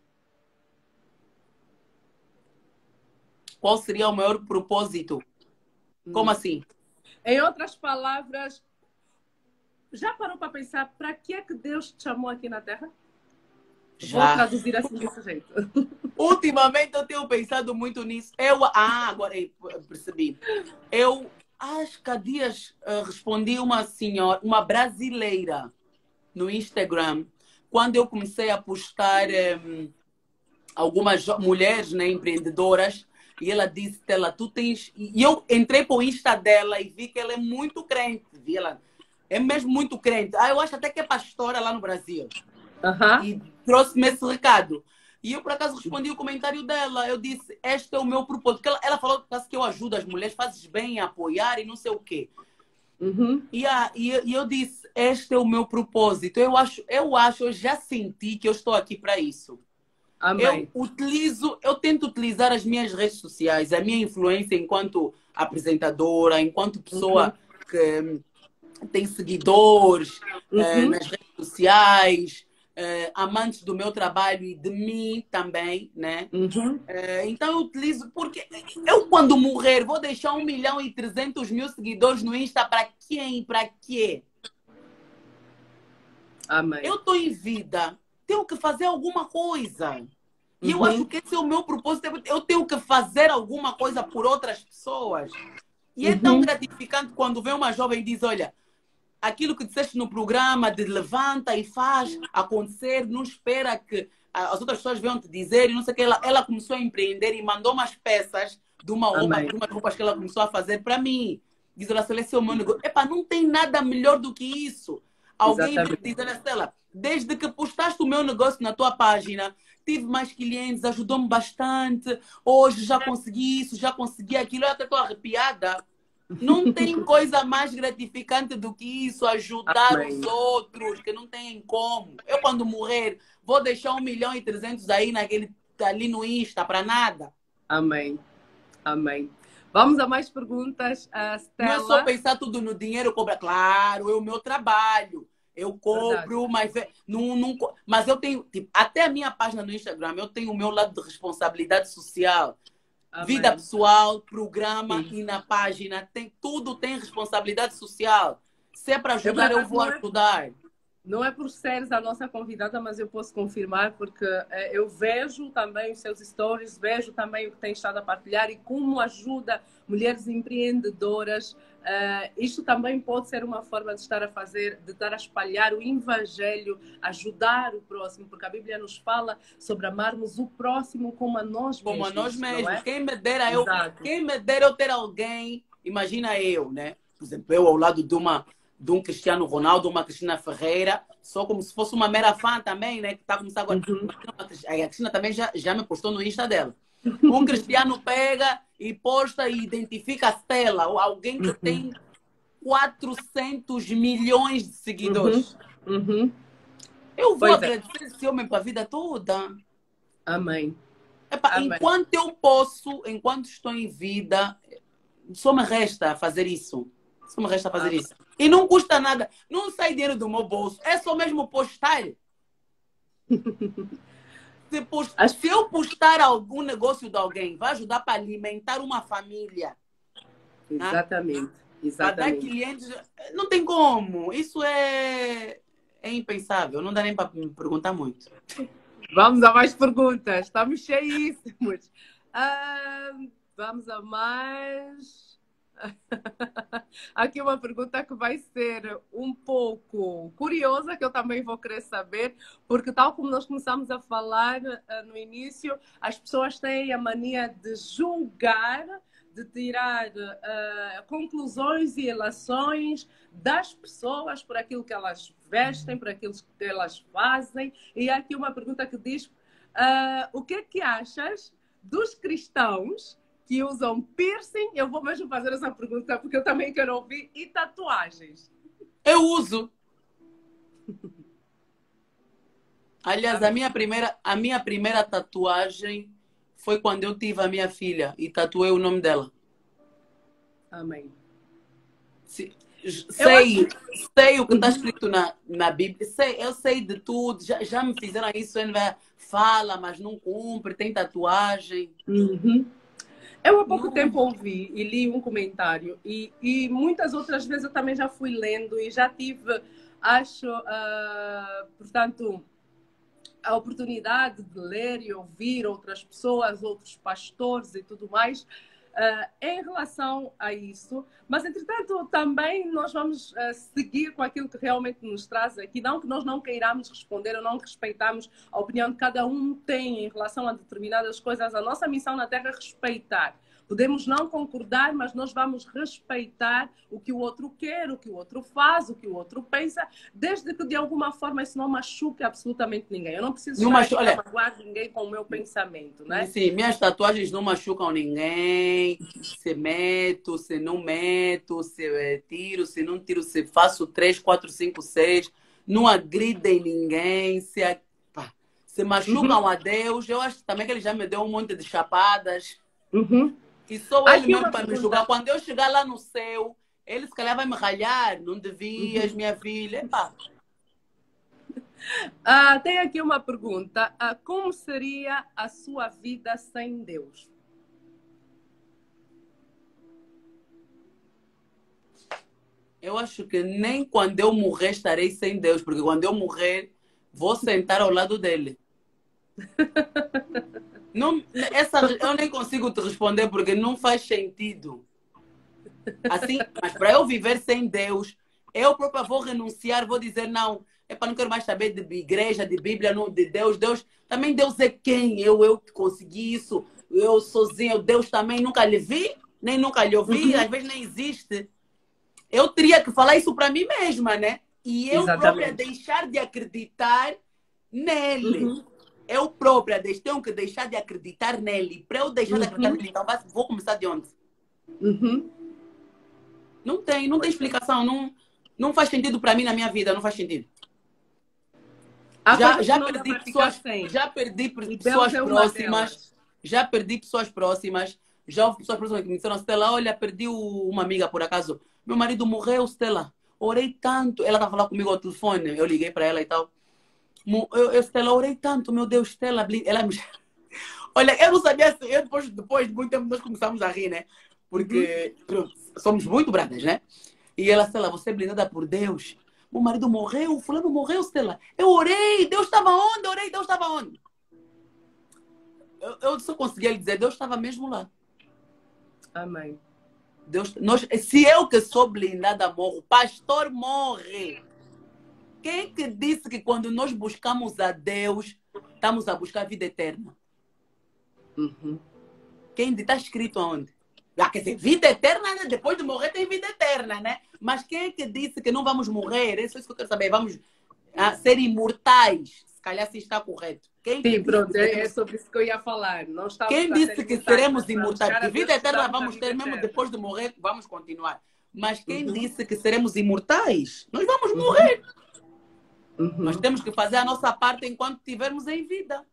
qual seria o maior propósito? Como Hum. assim? Em outras palavras, já parou para pensar para que é que Deus te chamou aqui na Terra? Já. Vou traduzir assim desse jeito. Ultimamente eu tenho pensado muito nisso. Eu, ah, agora eu percebi. Eu acho que há dias uh, respondi uma senhora, uma brasileira, no Instagram, quando eu comecei a postar um, algumas mulheres, né, empreendedoras, e ela disse, ela, tu tens... E eu entrei para o Insta dela e vi que ela é muito crente. Vi ela, é mesmo muito crente. Ah, eu acho até que é pastora lá no Brasil. Uh-huh. E trouxe-me esse recado. E eu, por acaso, respondi o comentário dela. Eu disse, este é o meu propósito. Porque ela, ela falou que eu ajudo as mulheres, fazes bem a apoiar e não sei o quê. Uhum. E, a, e, e eu disse, este é o meu propósito. Eu acho, eu acho, eu já senti que eu estou aqui para isso. Amém. Eu utilizo, eu tento utilizar as minhas redes sociais, a minha influência enquanto apresentadora, enquanto pessoa uhum. que tem seguidores uhum. uh, nas redes sociais, uh, amantes do meu trabalho e de mim também, né? Uhum. Uh, então eu utilizo, porque eu quando morrer vou deixar um milhão e trezentos mil seguidores no Insta para quem? Para quê? Amém. Eu estou em vida. Tenho que fazer alguma coisa. E uhum. eu acho que esse é o meu propósito. Eu tenho que fazer alguma coisa por outras pessoas. E é tão uhum. gratificante quando vem uma jovem e diz, olha, aquilo que disseste no programa de levanta e faz acontecer, não espera que as outras pessoas venham te dizer e não sei o que. Ela, ela começou a empreender e mandou umas peças de uma roupa, de umas roupas que ela começou a fazer para mim. Diz, ela, esse é o meu negócio. Epa, não tem nada melhor do que isso. Alguém vem dizer a Stella, desde que postaste o meu negócio na tua página, tive mais clientes, ajudou-me bastante. Hoje já consegui isso, já consegui aquilo. Eu até estou arrepiada. Não tem coisa mais gratificante do que isso, ajudar Amém. os outros que não têm como. Eu, quando morrer, vou deixar um milhão e trezentos aí naquele, ali no Insta, para nada. Amém. Amém. Vamos a mais perguntas. A Não é só Stella. pensar tudo no dinheiro, cobra. Claro, é o meu trabalho. Eu cobro, Verdade. mas, é- não, não, co- mas eu tenho, tipo, até a minha página no Instagram, eu tenho o meu lado de responsabilidade social. Vida Amém. pessoal, programa Sim. e na página tem tudo tem responsabilidade social. Se é para Eu, por ajudar, eu acaso, vou não é, ajudar. não é por seres a nossa convidada, mas eu posso confirmar, porque eh, eu vejo também os seus stories, vejo também o que tem estado a partilhar e como ajuda mulheres empreendedoras. Eh, isto também pode ser uma forma de estar a fazer, de estar a espalhar o evangelho, ajudar o próximo, porque a Bíblia nos fala sobre amarmos o próximo como a nós Como a nós mesmos, não mesmos. é? Quem me dera eu, Exato. quem me dera eu ter alguém, imagina eu, né? Por exemplo, eu ao lado de uma de um Cristiano Ronaldo, uma Cristina Ferreira, só como se fosse uma mera fã também, né? Que está a começar agora. Uhum. A Cristina também já, já me postou no Insta dela. Um cristiano pega e posta e identifica a Stella, ou alguém que Uhum. tem quatrocentos milhões de Uhum. seguidores. Uhum. Eu vou Pois é. agradecer esse homem para a vida toda. Amém. Epá, Amém. enquanto eu posso, enquanto estou em vida, só me resta fazer isso. Só me resta fazer Amém. isso. E não custa nada. Não sai dinheiro do meu bolso. É só mesmo postar. Se, post... As- Se eu postar algum negócio de alguém, vai ajudar para alimentar uma família. Né? Exatamente. Para dar Exatamente. clientes. Não tem como. Isso é, é impensável. Não dá nem para me perguntar muito. Vamos a mais perguntas. Estamos cheíssimos. Ah, vamos a mais. Aqui uma pergunta que vai ser um pouco curiosa, que eu também vou querer saber, porque tal como nós começamos a falar uh, no início, as pessoas têm a mania de julgar, de tirar uh, conclusões e relações das pessoas por aquilo que elas vestem, por aquilo que elas fazem. E há aqui uma pergunta que diz, uh, o que é que achas dos cristãos que usam piercing? Eu vou mesmo fazer essa pergunta porque eu também quero ouvir. E tatuagens? Eu uso. Aliás, a minha primeira, a minha primeira tatuagem foi quando eu tive a minha filha e tatuei o nome dela. Amém. Se- Eu Sei, acho... sei o que está escrito na, na Bíblia. Sei, eu sei de tudo. Já, já me fizeram isso. Ele vai- fala, mas não cumpre. Tem tatuagem. Uhum. Eu há pouco Não. tempo ouvi e li um comentário e, e muitas outras vezes eu também já fui lendo e já tive, acho, uh, portanto, a oportunidade de ler e ouvir outras pessoas, outros pastores e tudo mais, uh, em relação a isso. Mas, entretanto, também nós vamos uh, seguir com aquilo que realmente nos traz aqui. Não que nós não queiramos responder ou não respeitamos a opinião que cada um tem em relação a determinadas coisas. A nossa missão na Terra é respeitar. Podemos não concordar, mas nós vamos respeitar o que o outro quer, o que o outro faz, o que o outro pensa, desde que de alguma forma isso não machuque absolutamente ninguém. Eu não preciso Não estar machu... aqui a Olha, magoar ninguém com o meu pensamento, né? sim, minhas tatuagens não machucam ninguém. Se meto, se não meto, se eh, tiro, se não tiro, se faço três, quatro, cinco, seis. Não agridem ninguém. Se, a- pá, se machucam Uhum. a Deus. Eu acho também que ele já me deu um monte de chapadas. Uhum. E sou ele Aqui mesmo uma para me pergunta. julgar. Quando eu chegar lá no céu, ele se calhar vai me ralhar. Não devias, Uhum. minha filha. Epá, Ah, tem aqui uma pergunta. Ah, como seria a sua vida sem Deus? eu acho que nem quando eu morrer estarei sem Deus. Porque quando eu morrer, vou sentar ao lado dele. Não, essa, eu nem consigo te responder porque não faz sentido. Assim, mas para eu viver sem Deus, eu própria vou renunciar, vou dizer não, é para não quero mais saber de igreja, de Bíblia, não, de Deus. Deus, também Deus é quem? Eu, eu consegui isso, eu sozinho, Deus também nunca lhe vi, nem nunca lhe ouvi, às vezes nem existe. Eu teria que falar isso para mim mesma, né? E eu própria Exatamente. deixar de acreditar nele. Uhum. Eu própria tenho que deixar de acreditar nele. Para eu deixar de acreditar Uhum. nele, então vou começar de onde? Uhum. Não tem, não tem explicação. Não, não faz sentido para mim na minha vida, não faz sentido. Há Já, coisas já que não dá perdi para ficar pessoas, sem. já perdi E Deus pessoas é uma próximas, delas. já perdi pessoas próximas, já houve pessoas próximas que me disseram, Stella, olha, perdi o- uma amiga por acaso. Meu marido morreu, Stella. Orei tanto. Ela estava falando comigo ao telefone, eu liguei para ela e tal. Mo- Eu, eu, Stella, orei tanto, meu Deus, Stella. bli- Ela me... Olha, eu não sabia se eu depois, depois de muito tempo nós começamos a rir, né? Uhum. Porque pronto, somos muito bradas, né? E ela, Stella, você é blindada por Deus. Meu marido morreu, fulano morreu, Stella. Eu orei, Deus estava onde? Orei, Deus estava onde? Eu, eu só conseguia lhe dizer, Deus estava mesmo lá. Amém. Deus, nós, se eu que sou blindada morro, o pastor morre. Quem que disse que quando nós buscamos a Deus, estamos a buscar a vida eterna? Uhum. Quem está escrito aonde? Ah, quer dizer, vida eterna, né? Depois de morrer tem vida eterna, né? Mas quem é que disse que não vamos morrer? Isso é isso que eu quero saber. Vamos ah, ser imortais. Se calhar se está correto. Quem que Sim, disse pronto, que é, é seremos, sobre isso que eu ia falar. Não estamos quem para ser disse que imortais, seremos mas para imortais? buscar a Porque Deus vida eterna precisamos da vamos vida ter mesmo eterna. depois de morrer, vamos continuar. Mas quem Uhum. disse que seremos imortais? Nós vamos Uhum. morrer. Nós Uhum. temos que fazer a nossa parte enquanto estivermos em vida.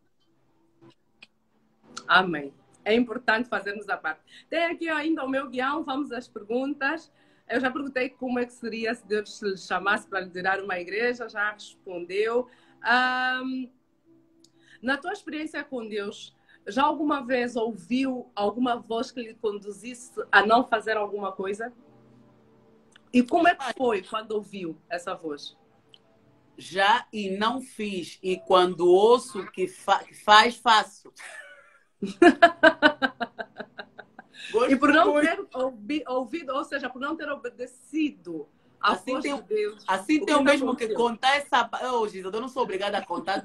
Amém. É importante fazermos a parte. Tem aqui ainda o meu guião, vamos às perguntas. Eu já perguntei como é que seria se Deus lhe chamasse para liderar uma igreja, já respondeu. Ahm, na tua experiência com Deus, já alguma vez ouviu alguma voz que lhe conduzisse a não fazer alguma coisa? E como é que foi quando ouviu essa voz? Já e não fiz. E quando ouço que, fa que faz, faço. E por Gosto não muito. ter ouvi, ouvido, ou seja, por não ter obedecido à Assim voz de tem, Deus, assim o tem que o que mesmo que aconteceu? contar essa... Oh, Jesus, eu não sou obrigada a contar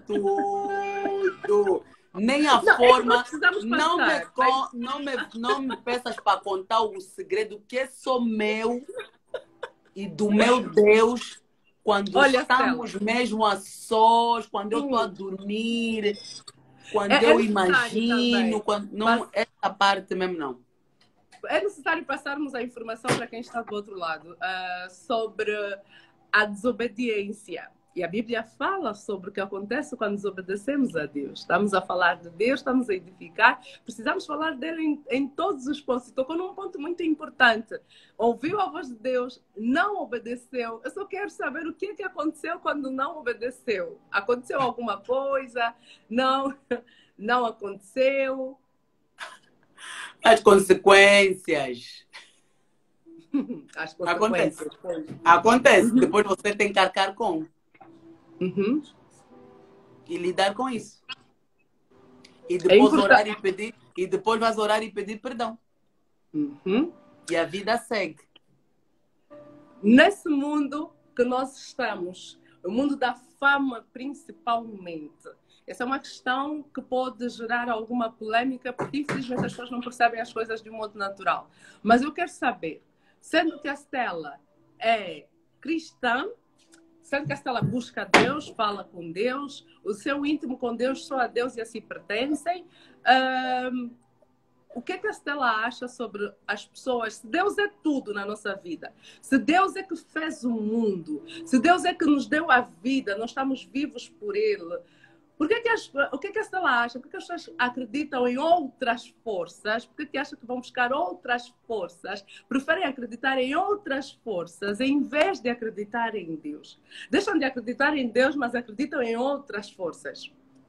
tudo. Nem a Não, é que nós forma. precisamos Não me, passar. Mas, con... não me, não me peças para contar o segredo que é só meu e do meu Deus quando olha, Stella, estamos mesmo a sós, quando eu estou a hum, dormir, quando é, é eu necessário imagino, também. quando... não, Pass- essa parte mesmo não. É necessário passarmos a informação para quem está do outro lado ah, sobre a desobediência. E a Bíblia fala sobre o que acontece quando desobedecemos a Deus. Estamos a falar de Deus, estamos a edificar, precisamos falar dele em, em todos os pontos. E tocou num ponto muito importante. Ouviu a voz de Deus, não obedeceu. Eu só quero saber o que, é que aconteceu quando não obedeceu. Aconteceu alguma coisa? Não, não aconteceu. As consequências. As Acontece. consequências. Pois. Acontece. Uhum. Depois você tem que arcar com Uhum. e lidar com isso. E É depois orar importante. e pedir, e depois vais orar e pedir perdão. Uhum. E a vida segue. Nesse mundo que nós estamos, o mundo da fama principalmente, essa é uma questão que pode gerar alguma polêmica, porque infelizmente as pessoas não percebem as coisas de um modo natural. Mas eu quero saber, sendo que a Stella é cristã, sendo que a Stella busca Deus, fala com Deus, o seu íntimo com Deus, só a Deus e a si pertencem, hum, o que, é que a Stella acha sobre as pessoas? Se Deus é tudo na nossa vida, se Deus é que fez o mundo, se Deus é que nos deu a vida, nós estamos vivos por Ele, por que que as, o que, é que a Stella acha? Por que as pessoas acreditam em outras forças? Por que, que acham que vão buscar outras forças? Preferem acreditar em outras forças em vez de acreditar em Deus? Deixam de acreditar em Deus, mas acreditam em outras forças.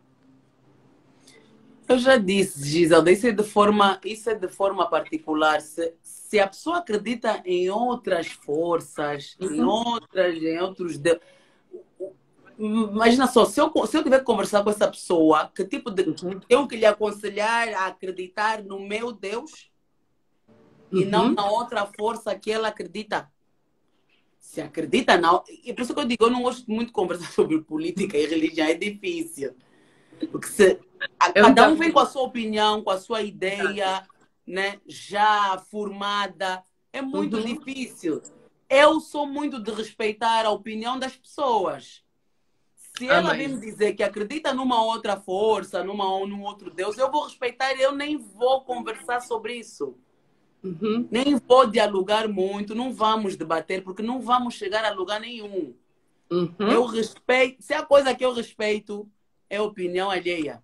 Eu já disse, Giselda, isso é de forma, isso é de forma particular. Se, se a pessoa acredita em outras forças, em Uhum. outras, em outros... De... Imagina só, se eu, se eu tiver que conversar com essa pessoa, que tipo de... Uhum. Tenho que lhe aconselhar a acreditar no meu Deus e não Uhum. na outra força que ela acredita. Se acredita, não. E por isso que eu digo, eu não gosto muito de conversar sobre política e religião, é difícil. Porque se, a, É um cada um vem desafio. com a sua opinião, com a sua Exato. ideia, né, já formada, é muito Uhum. difícil. Eu sou muito de respeitar a opinião das pessoas. Se ela vem Amém. me dizer que acredita numa outra força, numa, num outro Deus, eu vou respeitar e eu nem vou conversar sobre isso. Uhum. Nem vou dialogar muito, não vamos debater, porque não vamos chegar a lugar nenhum. Eu Uhum. respeito, se a coisa que eu respeito é opinião alheia.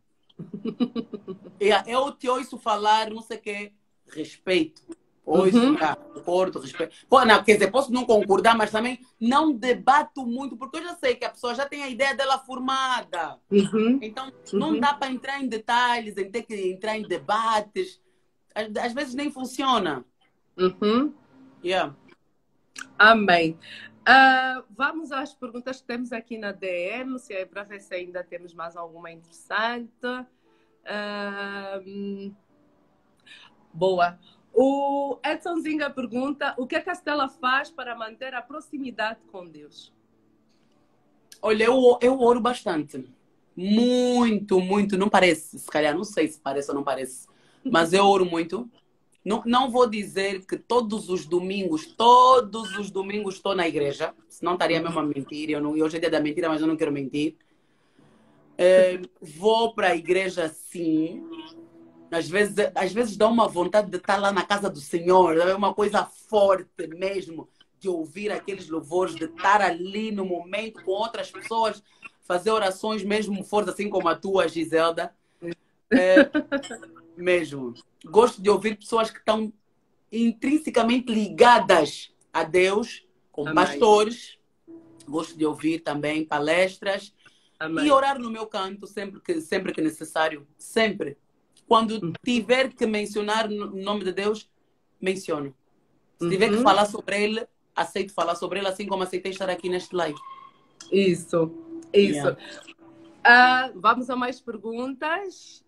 Eu te ouço falar, não sei o quê, respeito. Ouço, Uhum. já, concordo, respeito. Pô, não, quer dizer, posso não concordar, mas também não debato muito, porque eu já sei que a pessoa já tem a ideia dela formada. Uhum. Então, não Uhum. dá para entrar em detalhes, em ter que entrar em debates. Às, às vezes nem funciona. Uhum. Yeah. Amém. Ah, vamos às perguntas que temos aqui na D M, se é para ver se ainda temos mais alguma interessante. Ah, hum, boa. O Edson Zinga pergunta: o que a Castela faz para manter a proximidade com Deus? Olha, eu, eu oro bastante. Muito, muito. Não parece, se calhar, não sei se parece ou não parece. Mas eu oro muito. Não, não vou dizer que todos os domingos, todos os domingos estou na igreja, senão estaria mesmo a mentir. Eu não, hoje é dia da mentira, mas eu não quero mentir. É, vou para a igreja sim. Às vezes, às vezes dá uma vontade de estar lá na casa do Senhor. É uma coisa forte mesmo, de ouvir aqueles louvores, de estar ali no momento com outras pessoas, fazer orações mesmo fortes, assim como a tua, Giselda. É, mesmo. Gosto de ouvir pessoas que estão intrinsecamente ligadas a Deus, com Amém. pastores. Gosto de ouvir também palestras e Amém. orar no meu canto sempre que, sempre que necessário. Sempre. Quando tiver que mencionar o nome de Deus, menciono. Se tiver que Uhum. falar sobre ele, aceito falar sobre ele, assim como aceitei estar aqui neste live. Isso, isso. Yeah. Ah, vamos a mais perguntas.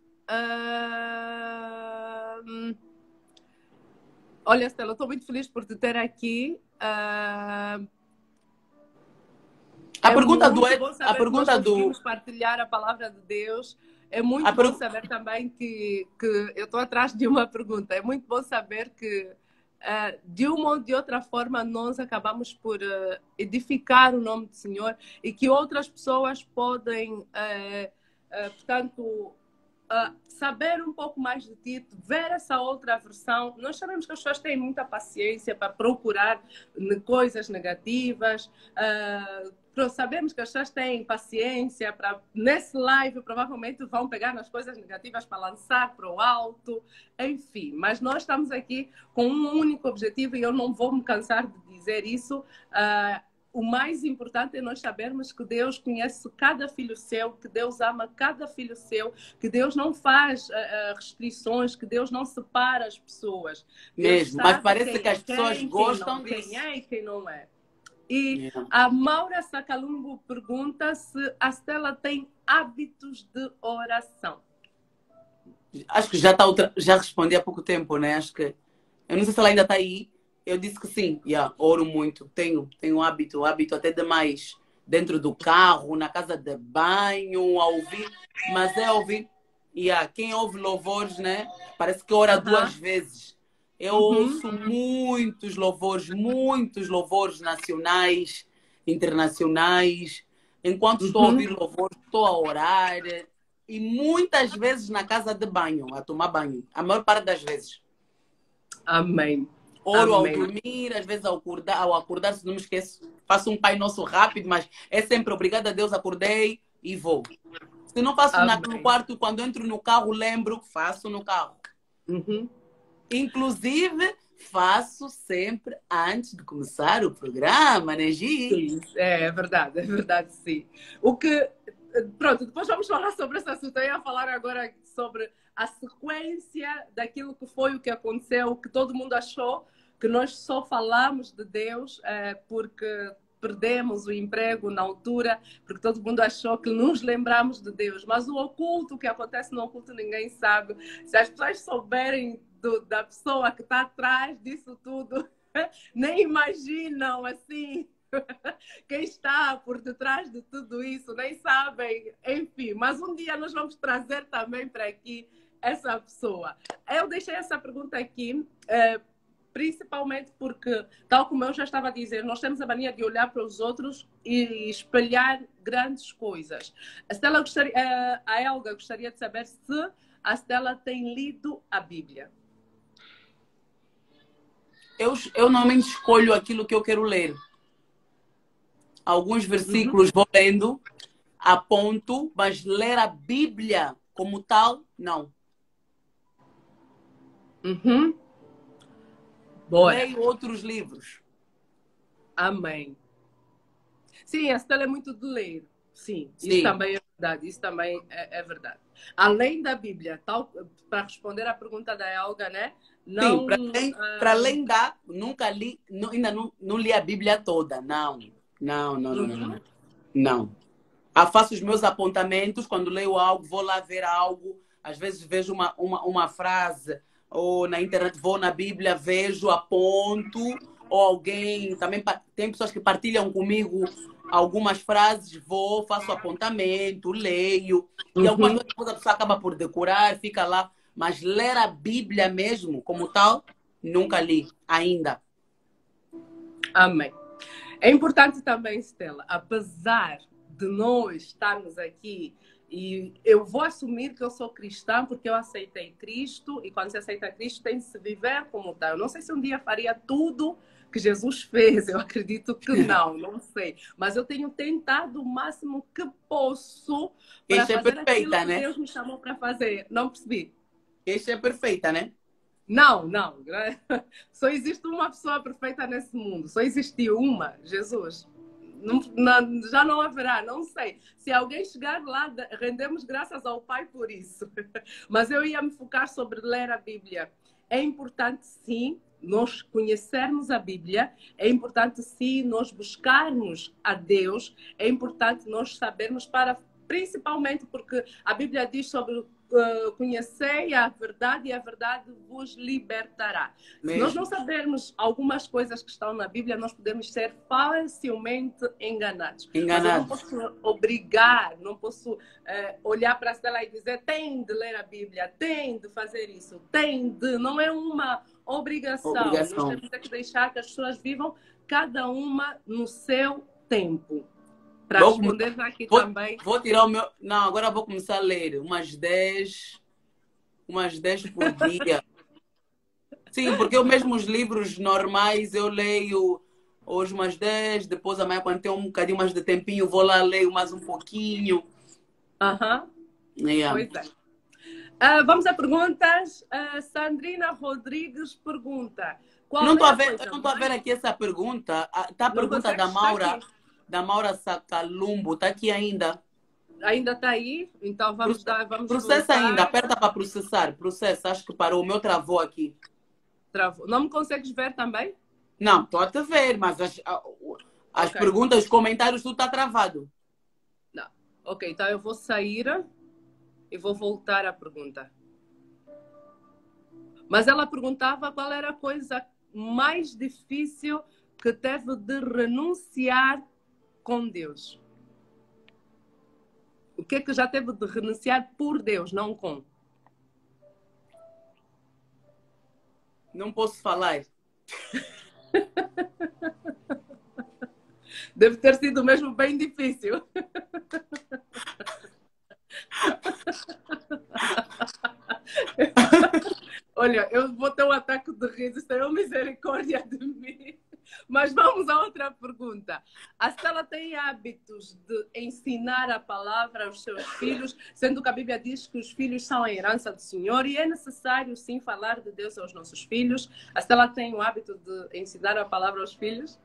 Ah, hum, olha, Stella, estou muito feliz por te ter aqui. Ah, A é pergunta do muito Ed, bom a saber que nós pergunta do conseguimos partilhar a palavra de Deus. É a muito per... bom saber também que, que eu estou atrás de uma pergunta. É muito bom saber que, uh, de uma ou de outra forma, nós acabamos por uh, edificar o nome do Senhor e que outras pessoas podem, uh, uh, portanto, Uh, saber um pouco mais de ti, ver essa outra versão. Nós sabemos que as pessoas têm muita paciência para procurar coisas negativas. Uh, sabemos que as pessoas têm paciência para, nesse live, provavelmente vão pegar nas coisas negativas para lançar para o alto. Enfim, mas nós estamos aqui com um único objetivo e eu não vou me cansar de dizer isso. Uh, O mais importante é nós sabermos que Deus conhece cada filho seu, que Deus ama cada filho seu, que Deus não faz uh, restrições, que Deus não separa as pessoas. Deus mesmo, mas sabe parece quem que é as pessoas quem, quem não, gostam quem disso. é e quem não é. E Yeah. a Maura Sacalumbo pergunta se a Stella tem hábitos de oração. Acho que já está outra... já respondi há pouco tempo, né? Acho que eu não sei se ela ainda está aí. Eu disse que sim, yeah, oro muito. Tenho, tenho hábito, hábito até demais. Dentro do carro, na casa de banho, a ouvir. Mas é ouvir. Yeah, quem ouve louvores, né? Parece que ora Uh-huh. duas vezes. Eu Uhum. ouço muitos louvores, muitos louvores nacionais, internacionais. Enquanto estou a Uhum. ouvir louvores, estou a orar. E muitas vezes na casa de banho, a tomar banho. A maior parte das vezes. Amém. Oro ao Amém. dormir, às vezes ao acordar, ao acordar, se não me esqueço, faço um Pai Nosso rápido, mas é sempre obrigada a Deus, acordei e vou. Se não faço na, no Amém. quarto, quando entro no carro, lembro, faço no carro. Uhum. Inclusive, faço sempre antes de começar o programa, né, Gi? Sim, é verdade, é verdade, sim. O que, pronto, depois vamos falar sobre esse assunto. Eu ia falar agora sobre a sequência daquilo que foi o que aconteceu, que todo mundo achou que nós só falamos de Deus é, porque perdemos o emprego na altura, porque todo mundo achou que nos lembramos de Deus. Mas o oculto, o que acontece no oculto, ninguém sabe. Se as pessoas souberem do, da pessoa que está atrás disso tudo, nem imaginam assim quem está por detrás de tudo isso, nem sabem, enfim. Mas um dia nós vamos trazer também para aqui essa pessoa. Eu deixei essa pergunta aqui, eh, principalmente porque, tal como eu já estava a dizer, nós temos a mania de olhar para os outros e espelhar grandes coisas. A Stella gostaria, eh, a Elga gostaria de saber se a Stella tem lido a Bíblia. eu, eu normalmente escolho aquilo que eu quero ler. Alguns versículos vou lendo, aponto, mas ler a Bíblia como tal, não. Uhum. Bora. Leio outros livros. Amém. Sim, a Estela é muito de ler. Sim, Sim. Isso também é verdade. Isso também é, é verdade. Além da Bíblia, tal, para responder à pergunta da Elga, né? Não, Sim, para além, uh... para além da, nunca li, não, ainda não, não li a Bíblia toda, não. Não, não, não, não, não. Não. Eu faço os meus apontamentos, quando leio algo, vou lá ver algo, às vezes vejo uma, uma, uma frase, ou na internet vou na Bíblia, vejo, aponto, ou alguém, também tem pessoas que partilham comigo algumas frases, vou, faço apontamento, leio, e algumas Uhum. coisas a pessoa acaba por decorar, fica lá, mas ler a Bíblia mesmo, como tal, nunca li, ainda. Amém. É importante também, Estela, apesar de nós estarmos aqui, e eu vou assumir que eu sou cristã porque eu aceitei Cristo, e quando se aceita Cristo tem que se viver como tal. Eu não sei se um dia faria tudo que Jesus fez, eu acredito que não, não sei. Mas eu tenho tentado o máximo que posso para Isso é fazer aquilo perfeita, que né? Deus me chamou para fazer. Não percebi. Isso é perfeita, né? Não, não. Só existe uma pessoa perfeita nesse mundo. Só existiu uma, Jesus. Não, não, já não haverá, não sei. Se alguém chegar lá, rendemos graças ao Pai por isso. Mas eu ia me focar sobre ler a Bíblia. É importante, sim, nós conhecermos a Bíblia. É importante, sim, nós buscarmos a Deus. É importante nós sabermos para... Principalmente porque a Bíblia diz sobre uh, conhecer a verdade e a verdade vos libertará. Mesmo. Se nós não sabermos algumas coisas que estão na Bíblia, nós podemos ser facilmente enganados. Enganados. Mas eu não posso obrigar, não posso uh, olhar para ela e dizer tem de ler a Bíblia, tem de fazer isso, tem de... Não é uma obrigação. Obrigação. Nós temos que deixar que as pessoas vivam cada uma no seu tempo. Para vou, responder aqui vou, também. Vou tirar o meu... Não, agora vou começar a ler umas dez, umas dez por dia. Sim, porque eu mesmo os livros normais eu leio hoje umas dez, depois amanhã quando tenho um bocadinho mais de tempinho vou lá leio mais um pouquinho. Aham. Uhum. Yeah. Pois é. Uh, vamos a perguntas. Uh, Sandrina Rodrigues pergunta. Qual não estou é a a ver, coisa eu não estou a ver aqui essa pergunta. Está a Não pergunta da consegues? Está Maura, aqui. da Maura Sacalumbo. Está aqui ainda. Ainda está aí? Então vamos Proce- dar. Vamos Processa voltar. ainda, aperta para processar. Processa, acho que parou. O meu travou aqui. Travou. Não me consegues ver também? Não, estou a ver, mas as, as Ok. perguntas, os comentários, tudo está travado. Não. Ok, então eu vou sair e vou voltar à pergunta. Mas ela perguntava qual era a coisa mais difícil que teve de renunciar com Deus. O que é que já teve de renunciar por Deus, não com? Não posso falar. Deve ter sido mesmo bem difícil. Olha, eu vou ter um ataque de riso, Senhor, misericórdia de mim. Mas vamos a outra pergunta. A Stella tem hábitos de ensinar a palavra aos seus filhos, sendo que a Bíblia diz que os filhos são a herança do Senhor e é necessário, sim, falar de Deus aos nossos filhos. A Stella tem o hábito de ensinar a palavra aos filhos?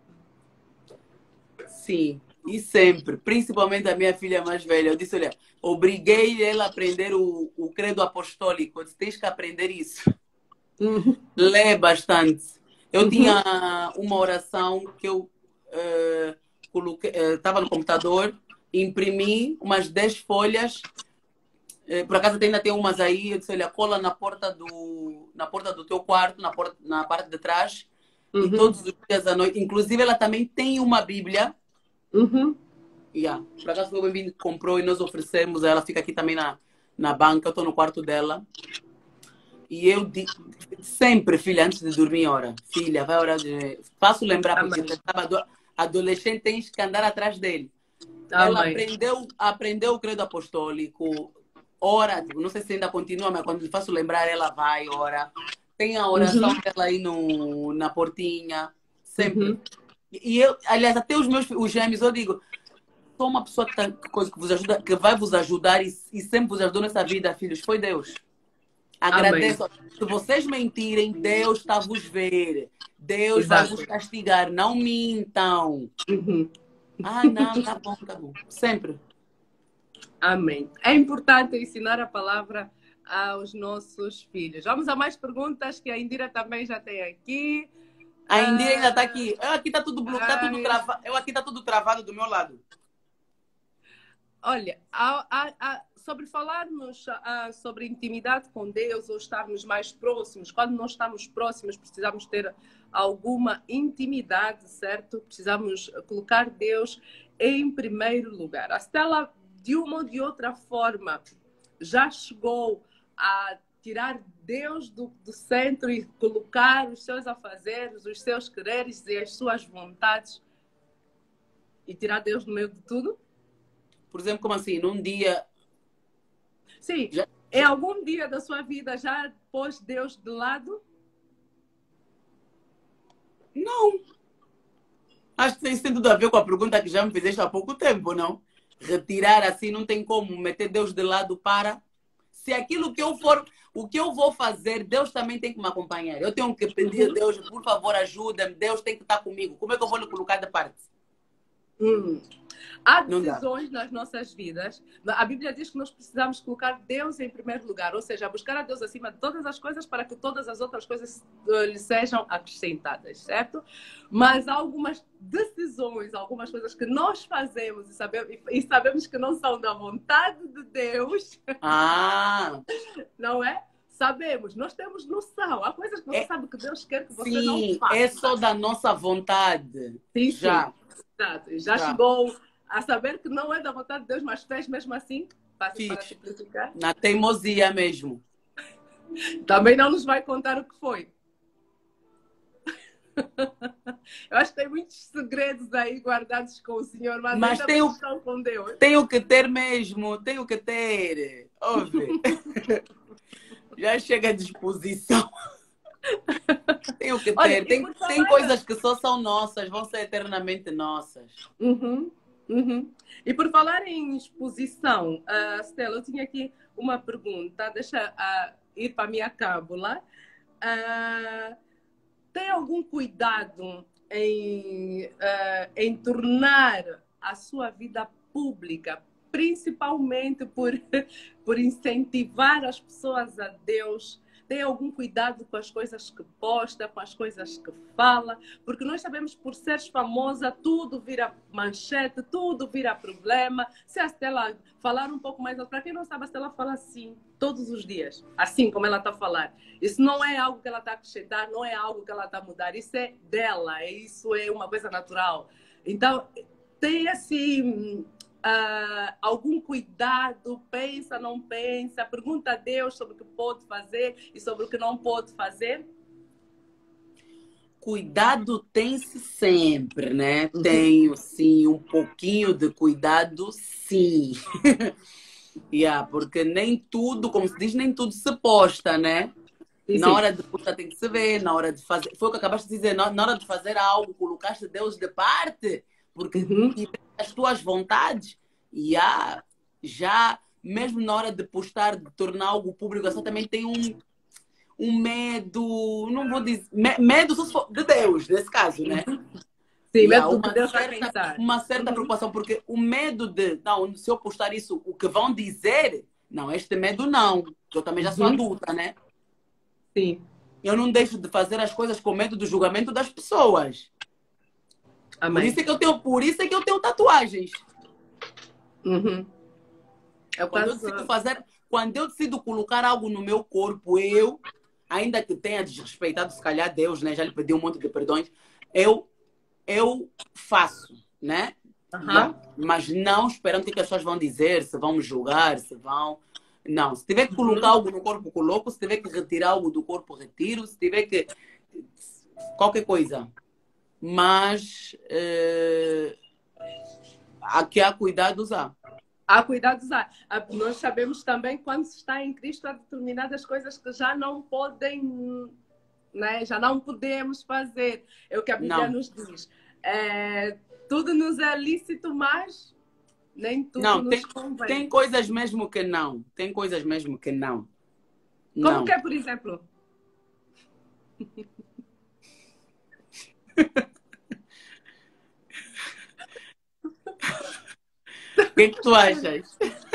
Sim, e sempre. Principalmente a minha filha mais velha. Eu disse, olha, obriguei ela a aprender o, o credo apostólico. Eu disse, tens que aprender isso. Uhum. Lê bastante. Eu Uhum. tinha uma oração que eu uh, coloquei, estava uh, no computador, imprimi umas dez folhas. Uh, por acaso ainda tem umas aí. Eu disse, olha, cola na porta do, na porta do teu quarto, na, porta, na parte de trás. Uhum. E todos os dias à noite. Inclusive, ela também tem uma Bíblia. Uhum. Yeah. Por acaso foi o bem-vindo que comprou e nós oferecemos. Ela fica aqui também na, na banca. Eu estou no quarto dela. E eu digo, sempre, filha, antes de dormir, ora. Filha, vai orar. De... Faço lembrar, porque você estava adolescente, tens que andar atrás dele. Ah, ela mãe. aprendeu, aprendeu o credo apostólico. Ora, tipo, não sei se ainda continua, mas quando lhe faço lembrar, ela vai, ora. Tem a oração Uhum. dela aí no, na portinha, sempre. Uhum. E eu, aliás, até os meus os gêmeos, eu digo, sou uma pessoa que, tá, que coisa que vos ajuda, que vai vos ajudar e, e sempre vos ajudou nessa vida, filhos, foi Deus. Amém. Agradeço. Se vocês mentirem, Deus está a vos ver. Deus vai vos Exato. castigar. Não mintam. Uhum. Ah, não, tá bom, tá bom. Sempre. Amém. É importante ensinar a palavra aos nossos filhos. Vamos a mais perguntas que a Indira também já tem aqui. A Indira ainda está Ah, aqui. Eu aqui está tudo bloqueado, tá tudo ai, travado. Eu aqui está tudo travado do meu lado. olha, a- a- a- sobre falarmos ah, sobre intimidade com Deus ou estarmos mais próximos, quando nós estamos próximos, precisamos ter alguma intimidade, certo? Precisamos colocar Deus em primeiro lugar. A Stella, de uma ou de outra forma, já chegou a tirar Deus do, do centro e colocar os seus afazeres, os seus quereres e as suas vontades e tirar Deus no meio de tudo? Por exemplo, como assim? Num dia. Sim, Já, em já... algum dia da sua vida já pôs Deus de lado? Não. Acho que isso tem tudo a ver com a pergunta que já me fizeste há pouco tempo, não? Retirar assim não tem como meter Deus de lado para. Se aquilo que eu for, o que eu vou fazer, Deus também tem que me acompanhar. Eu tenho que pedir a Uhum. Deus, por favor, ajuda-me. Deus tem que estar comigo. Como é que eu vou lhe colocar de parte? Hum. Há Não dá. decisões nas nossas vidas. A Bíblia diz que nós precisamos colocar Deus em primeiro lugar, ou seja, buscar a Deus acima de todas as coisas para que todas as outras coisas uh, lhe sejam acrescentadas, certo? Mas há algumas decisões, algumas coisas que nós fazemos e sabemos, e sabemos que não são da vontade de Deus, Ah, não é? Sabemos, nós temos noção. Há coisas que você é, sabe que Deus quer que você não sim, é faça. só da nossa vontade. Sim, Já, sim. Exato. Já já. chegou a saber que não é da vontade de Deus, mas fez mesmo assim, para, para Fiz. simplificar. Na teimosia mesmo. Também não nos vai contar o que foi. Eu acho que tem muitos segredos aí guardados com o Senhor, mas, Mas ainda bem tenho, que estão com Deus. tenho que ter mesmo, tenho que ter. Ouve. Já chega à disposição. Tenho que Olha, ter. e Tem, por tem falar... coisas que só são nossas, vão ser eternamente nossas. Uhum, uhum. E por falar em exposição, uh, Stella, eu tinha aqui uma pergunta, deixa uh, ir para a minha cábula. Uh, tem algum cuidado em, uh, em tornar a sua vida pública, principalmente por, por incentivar as pessoas a Deus? Tem algum cuidado com as coisas que posta, com as coisas que fala? Porque nós sabemos, por seres famosa, tudo vira manchete, tudo vira problema. Se a Stella falar um pouco mais, para quem não sabe, a Stella fala assim todos os dias, assim como ela está a falar. Isso não é algo que ela está a acrescentar, não é algo que ela está a mudar. Isso é dela, isso é uma coisa natural. Então, tem esse... Uh, algum cuidado, pensa, não pensa, pergunta a Deus sobre o que pode fazer e sobre o que não pode fazer? Cuidado tem-se sempre, né? Tenho, sim, um pouquinho de cuidado, sim. yeah, porque nem tudo, como se diz, nem tudo se posta, né? Sim, na sim. hora de postar tem que se ver, na hora de fazer... Foi o que acabaste de dizer, na, na hora de fazer algo, colocaste Deus de parte, porque Uhum. as tuas vontades, e há, já, mesmo na hora de postar, de tornar algo público, você também tem um, um medo, não vou dizer, me, medo só se for de Deus, nesse caso, né? Sim, E medo há do que uma Deus vai certa, pensar. uma certa Uhum. preocupação, porque o medo de, não, se eu postar isso, o que vão dizer, não, este medo não, que eu também já sou Uhum. adulta, né? Sim. Eu não deixo de fazer as coisas com medo do julgamento das pessoas. Por Amém. isso é que eu tenho, por isso é que eu tenho tatuagens. Uhum. É o Quando eu caso... decido fazer, quando eu decido colocar algo no meu corpo, eu, ainda que tenha desrespeitado, se calhar Deus, né, já lhe pedi um monte de perdões, eu, eu faço, né? Uhum. Yeah. Mas não esperando o que as pessoas vão dizer, se vão me julgar, se vão... Não, se tiver que colocar Uhum. algo no corpo, coloco. Se tiver que retirar algo do corpo, retiro. Se tiver que... qualquer coisa. Mas... É... aqui há cuidados, há. Há cuidados, há. Nós sabemos também, quando se está em Cristo, há determinadas coisas que já não podem né? Já não podemos fazer. É o que a Bíblia Não, nos diz. É, tudo nos é lícito, mas nem tudo não, nos tem, convém. tem coisas mesmo que não. Tem coisas mesmo que não. Como que Não. é, por exemplo? O que é que tu achas?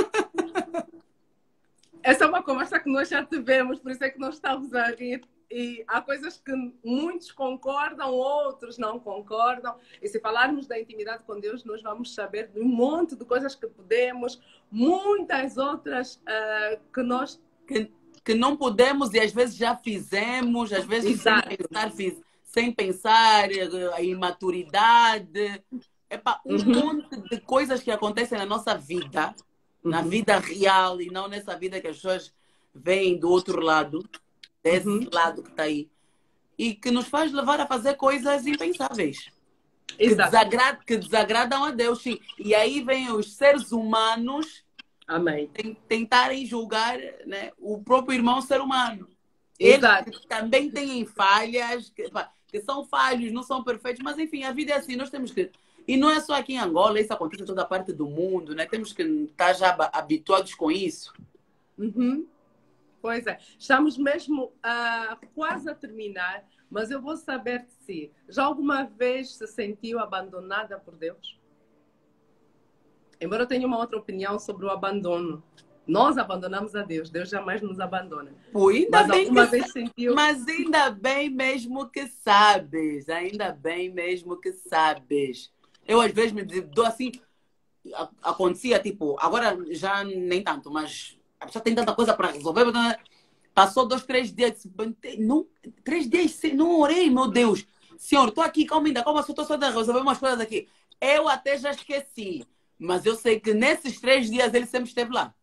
Essa é uma conversa que nós já tivemos, por isso é que nós estamos a rir. E há coisas que muitos concordam, outros não concordam. E se falarmos da intimidade com Deus, nós vamos saber de um monte de coisas que podemos, muitas outras uh, que nós. Que, que não podemos e às vezes já fizemos, às vezes sem Exato. pensar, fiz, sem pensar, a imaturidade. Epa, um Uhum. monte de coisas que acontecem na nossa vida, na Uhum. vida real e não nessa vida que as pessoas veem do outro lado, desse Uhum. lado que está aí, e que nos faz levar a fazer coisas impensáveis, que, Exato. desagrad, que desagradam a Deus, sim. E aí vêm os seres humanos Amém. tentarem julgar, né, o próprio irmão ser humano. Eles Exato. também têm falhas, que, pá, que são falhos, não são perfeitos, mas enfim, a vida é assim, nós temos que... E não é só aqui em Angola, isso acontece em toda parte do mundo, né? Temos que estar já habituados com isso. Uhum. Pois é. Estamos mesmo uh, quase a terminar, mas eu vou saber se já alguma vez se sentiu abandonada por Deus? Embora eu tenha uma outra opinião sobre o abandono. Nós abandonamos a Deus, Deus jamais nos abandona. Pô, ainda Mas bem alguma que vez sentiu... Mas ainda bem mesmo que sabes, ainda bem mesmo que sabes. Eu às vezes me dou assim, acontecia tipo, agora já nem tanto, mas a pessoa tem tanta coisa para resolver. Passou dois, três dias, não, três dias, não orei, meu Deus. Senhor, estou aqui, calma ainda, calma, estou só a resolver umas coisas aqui. Eu até já esqueci, mas eu sei que nesses três dias ele sempre esteve lá.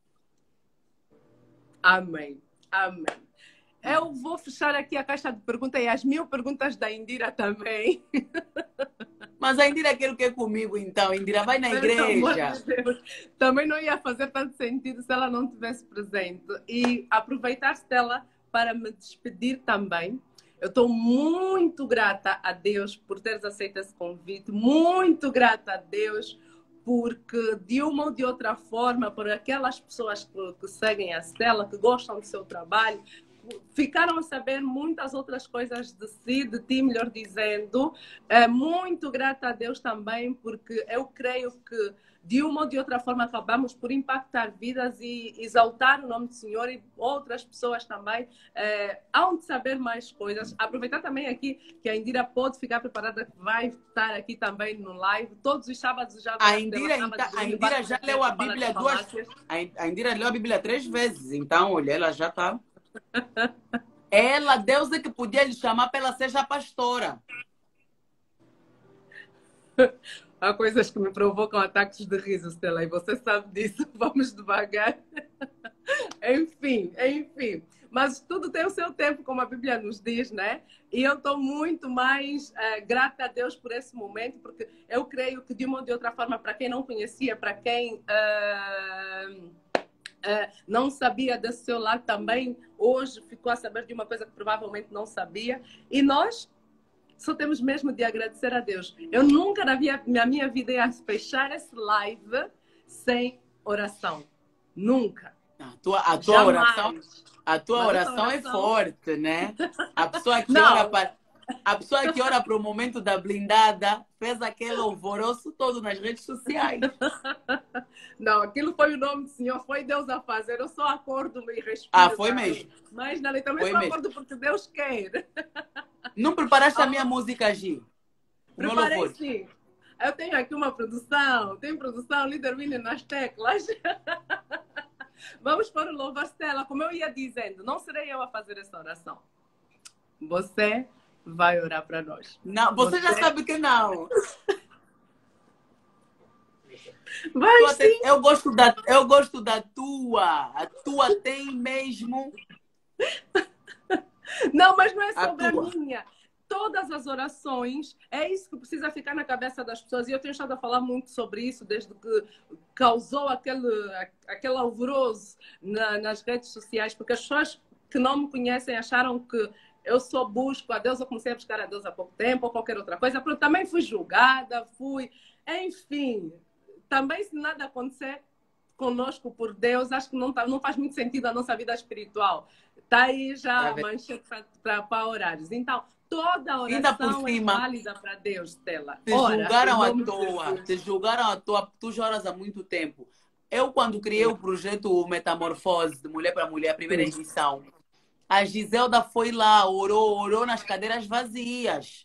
Amém, amém. Eu vou fechar aqui a caixa de perguntas e as mil perguntas da Indira também. Mas a Indira quer o que comigo, então? Indira, vai na igreja. De Deus. Também não ia fazer tanto sentido se ela não estivesse presente. E aproveitar-se dela para me despedir também. Eu estou muito grata a Deus por teres aceito esse convite. Muito grata a Deus porque de uma ou de outra forma, por aquelas pessoas que, que seguem a Stella, que gostam do seu trabalho, ficaram a saber muitas outras coisas de si, de ti, melhor dizendo. É, muito grata a Deus também, porque eu creio que de uma ou de outra forma acabamos por impactar vidas e exaltar o nome do Senhor, e outras pessoas também é, hão de saber mais coisas. Aproveitar também aqui que a Indira pode ficar preparada, que vai estar aqui também no live, todos os sábados já a Indira, a Indira já leu a Bíblia duas, a Indira leu a Bíblia três vezes, então olha, ela já está. Ela, Deus é que podia lhe chamar para ela seja pastora. Há coisas que me provocam ataques de riso, Stella, e você sabe disso. Vamos devagar. Enfim, enfim. Mas tudo tem o seu tempo, como a Bíblia nos diz, né? E eu estou muito mais uh, grata a Deus por esse momento, porque eu creio que de uma ou de outra forma, para quem não conhecia, para quem uh, uh, não sabia desse seu lado também, hoje ficou a saber de uma coisa que provavelmente não sabia. E nós só temos mesmo de agradecer a Deus. Eu nunca na minha, na minha vida ia fechar esse live sem oração. Nunca. A tua, a tua oração, a tua oração, oração é forte, né? A pessoa que ora para, a pessoa que ora para o momento da blindada fez aquele alvoroço todo nas redes sociais. Não, aquilo foi o nome do Senhor, foi Deus a fazer. Eu só acordo e respiro. Ah, foi mesmo. Mas não, eu também foi só mesmo. acordo porque Deus quer. Não preparaste a minha música, Gi? Preparei sim. Eu tenho aqui uma produção, tem produção, líder Winnie nas teclas. Vamos para o louvor, Stella. Como eu ia dizendo, não serei eu a fazer essa oração. Você vai orar para nós. Não, você, você já sabe que não. Vai, sim. Até, eu, gosto da, eu gosto da tua. A tua tem mesmo... Não, mas não é sobre a, a minha. Todas as orações, é isso que precisa ficar na cabeça das pessoas. E eu tenho estado a falar muito sobre isso desde que causou aquele, aquele alvoroço na, nas redes sociais, porque as pessoas que não me conhecem acharam que, Eu só busco a Deus, eu comecei a buscar a Deus há pouco tempo, ou qualquer outra coisa, porque eu também fui julgada, fui... Enfim, também se nada acontecer conosco por Deus, acho que não, tá, não faz muito sentido a nossa vida espiritual. Está aí já a manchete para horários. Então, toda oração é válida para Deus, Stella. Te Ora, julgaram à toa, te julgaram à toa, tu choras há muito tempo. Eu, quando criei o projeto Metamorfose, de Mulher para Mulher, a primeira edição, a Giselda foi lá, orou, orou nas cadeiras vazias.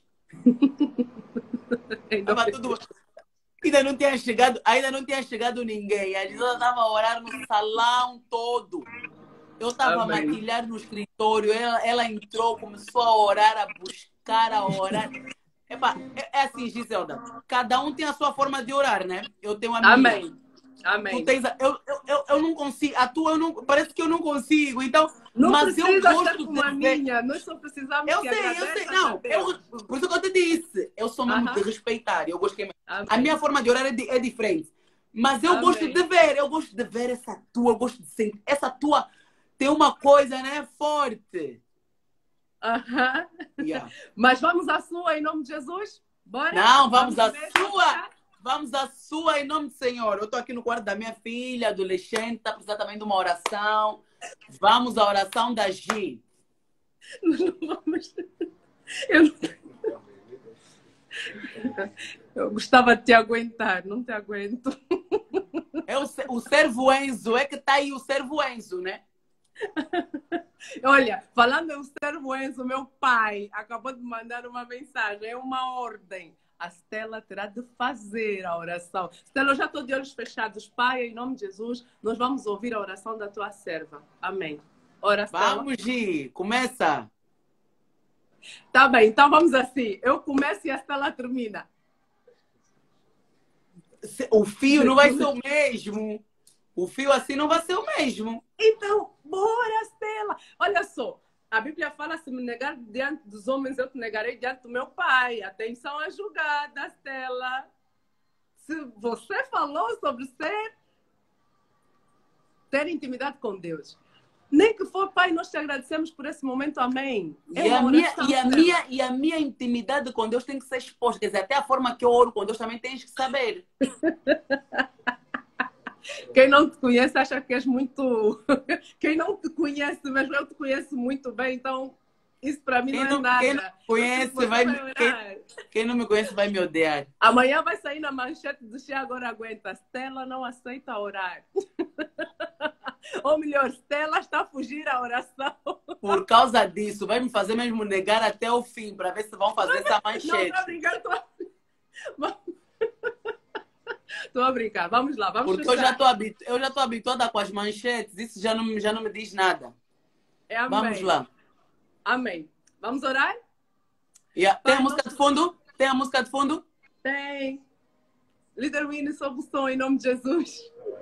Tava tudo... Ainda não tinha chegado, ainda não tinha chegado ninguém. A Giselda estava a orar no salão todo. Eu estava a maquilhar no escritório, ela, ela entrou, começou a orar, a buscar, a orar. Epa, é, é assim, Giselda, cada um tem a sua forma de orar, né? Eu tenho a minha. Amém. Amém. Tu tens a, eu, eu, eu, eu não consigo, a tua eu não, parece que eu não consigo, então... Não mas eu gosto de ver. Minha. Nós só precisamos eu sei, eu sei, não, eu, por isso que eu te disse, eu sou mesmo uh -huh. de respeitar, eu gosto que a minha forma de orar é, de, é diferente, mas eu Amém. gosto de ver, eu gosto de ver essa tua, eu gosto de sentir, essa tua tem uma coisa, né, forte. Aham. Uh -huh. yeah. Mas vamos à sua em nome de Jesus? Bora? Não, vamos, vamos à sua. Vamos à sua em nome do Senhor. Eu estou aqui no quarto da minha filha, adolescente, está precisando também de uma oração. Vamos à oração da Gi. Não vamos. Eu, não... Eu gostava de te aguentar, não te aguento. É o, o servo Enzo, é que está aí o servo Enzo, né? Olha, falando em servo Enzo, meu pai acabou de mandar uma mensagem, é uma ordem. A Stella terá de fazer a oração. Stella, eu já estou de olhos fechados. Pai, em nome de Jesus, nós vamos ouvir a oração da tua serva. Amém. Oração. Vamos, Gi. Começa. Tá bem, então vamos assim. Eu começo e a Stella termina. O fio não vai ser o mesmo. O fio assim não vai ser o mesmo. Então, bora, Stella. Olha só. A Bíblia fala, se me negar diante dos homens, eu te negarei diante do meu pai. Atenção à julgada, Stella. Se você falou sobre ser, ter intimidade com Deus. Nem que for, Pai, nós te agradecemos por esse momento, amém. É e, a minha, e, a minha, e a minha intimidade com Deus tem que ser exposta. Quer dizer, até a forma que eu oro com Deus também tens que saber. Quem não te conhece acha que és muito... Quem não te conhece, mas eu te conheço muito bem, então isso para mim quem não, não é nada. Quem não conhece vai, vai quem, quem não me conhece vai me odiar. Amanhã vai sair na manchete do Che Agora Aguenta. Stella não aceita orar. Ou melhor, Stella está a fugir à oração. Por causa disso, vai me fazer mesmo negar até o fim, para ver se vão fazer essa manchete. Não, estou a brincar. Estou a brincar. Vamos lá, vamos Porque eu já, estou habitu... eu já estou habituada com as manchetes, isso já não, já não me diz nada. É, amém. Vamos lá. Amém. Vamos orar? Yeah. Tem a música de fundo? Tem a música de fundo? Tem. Líder Winnie, sob o som, em nome de Jesus.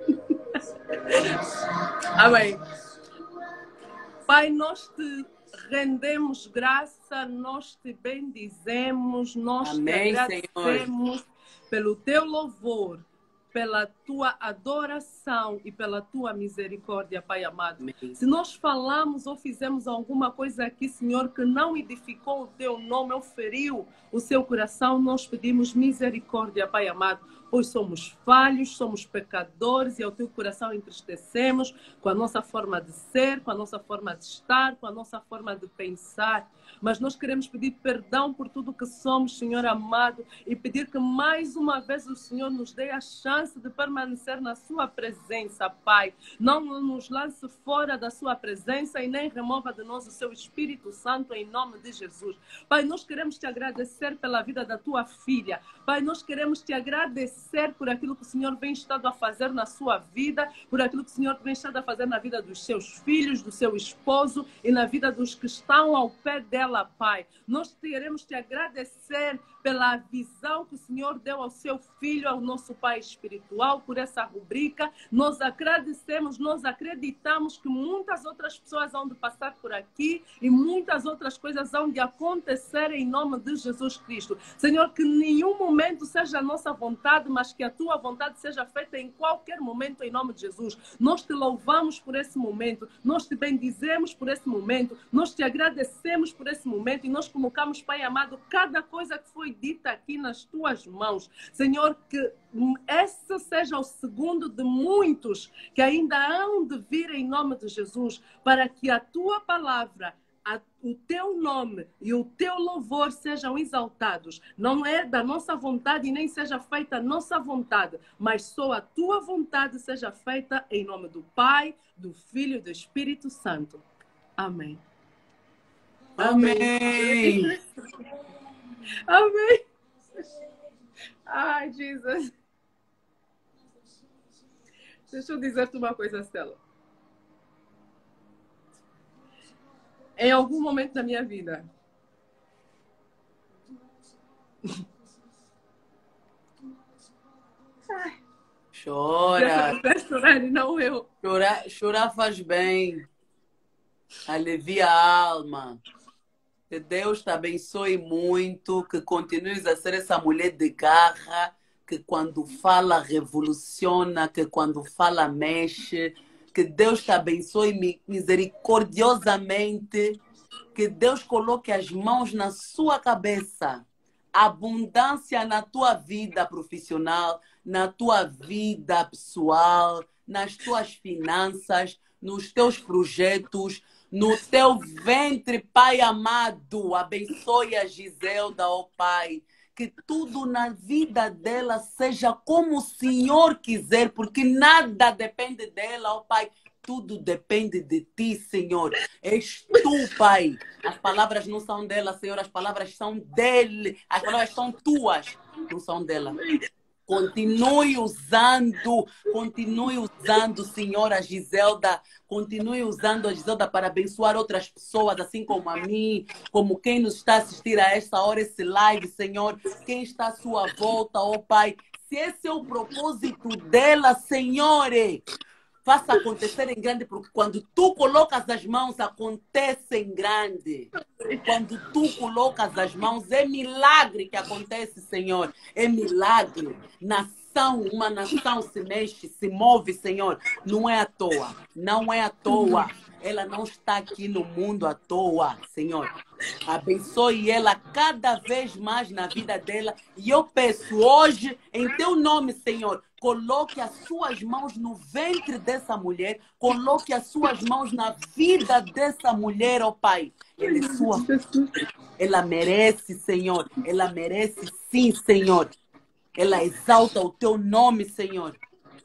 Amém. Pai, nós te rendemos graça, nós te bendizemos, nós Amém, te agradecemos Senhor. Pelo teu louvor, pela tua adoração e pela tua misericórdia, Pai amado. Amém. Se nós falamos ou fizemos alguma coisa aqui, Senhor, que não edificou o teu nome, ou feriu o seu coração, nós pedimos misericórdia, Pai amado, pois somos falhos, somos pecadores e ao teu coração entristecemos com a nossa forma de ser, com a nossa forma de estar, com a nossa forma de pensar. Mas nós queremos pedir perdão por tudo que somos, Senhor amado, e pedir que mais uma vez o Senhor nos dê a chance de permanecer na sua presença, Pai. Não nos lance fora da sua presença e nem remova de nós o seu Espírito Santo, em nome de Jesus. Pai, nós queremos te agradecer pela vida da tua filha. Pai, nós queremos te agradecer por aquilo que o Senhor vem estado a fazer na sua vida, por aquilo que o Senhor vem estado a fazer na vida dos seus filhos, do seu esposo e na vida dos que estão ao pé dela, Pai. Nós queremos te agradecer pela visão que o Senhor deu ao seu Filho, ao nosso Pai espiritual, por essa rubrica. Nós agradecemos, nós acreditamos que muitas outras pessoas vão de passar por aqui e muitas outras coisas vão de acontecer em nome de Jesus Cristo. Senhor, que em nenhum momento seja a nossa vontade, mas que a tua vontade seja feita em qualquer momento em nome de Jesus. Nós te louvamos por esse momento, nós te bendizemos por esse momento, nós te agradecemos por esse momento e nós colocamos, Pai amado, cada coisa que foi dita aqui nas tuas mãos. Senhor, que esse seja o segundo de muitos que ainda hão de vir em nome de Jesus, para que a tua palavra, A, o teu nome e o teu louvor sejam exaltados. Não é da nossa vontade e nem seja feita a nossa vontade, mas só a tua vontade seja feita em nome do Pai, do Filho e do Espírito Santo. Amém. Amém. Amém. Ai, Jesus. Deixa eu dizer-te uma coisa, Stella. Em algum momento da minha vida, Chora. chorar e não eu. Chorar, chorar faz bem. Alivia a alma. Que Deus te abençoe muito. Que continues a ser essa mulher de garra. Que quando fala revoluciona. Que quando fala mexe. Que Deus te abençoe misericordiosamente. Que Deus coloque as mãos na sua cabeça. Abundância na tua vida profissional, na tua vida pessoal, nas tuas finanças, nos teus projetos, no teu ventre, Pai amado. Abençoe a Giselda, ó Pai. Que tudo na vida dela seja como o Senhor quiser, porque nada depende dela, ó Pai. Tudo depende de ti, Senhor. És tu, Pai. As palavras não são dela, Senhor. As palavras são dele. As palavras são tuas, não são dela. Continue usando, continue usando, Senhora Giselda. Continue usando a Giselda para abençoar outras pessoas, assim como a mim, como quem nos está a assistir a esta hora, esse live, Senhor. Quem está à sua volta, ó Pai. Se esse é o propósito dela, Senhor, faça acontecer em grande, porque quando tu colocas as mãos, acontece em grande. Quando tu colocas as mãos, é milagre que acontece, Senhor. É milagre. Nação, uma nação se mexe, se move, Senhor. Não é à toa. Não é à toa. Ela não está aqui no mundo à toa, Senhor. Abençoe ela cada vez mais na vida dela. E eu peço hoje, em teu nome, Senhor, coloque as suas mãos no ventre dessa mulher. Coloque as suas mãos na vida dessa mulher, ó Pai. Ela é sua. Ela merece, Senhor. Ela merece sim, Senhor. Ela exalta o teu nome, Senhor.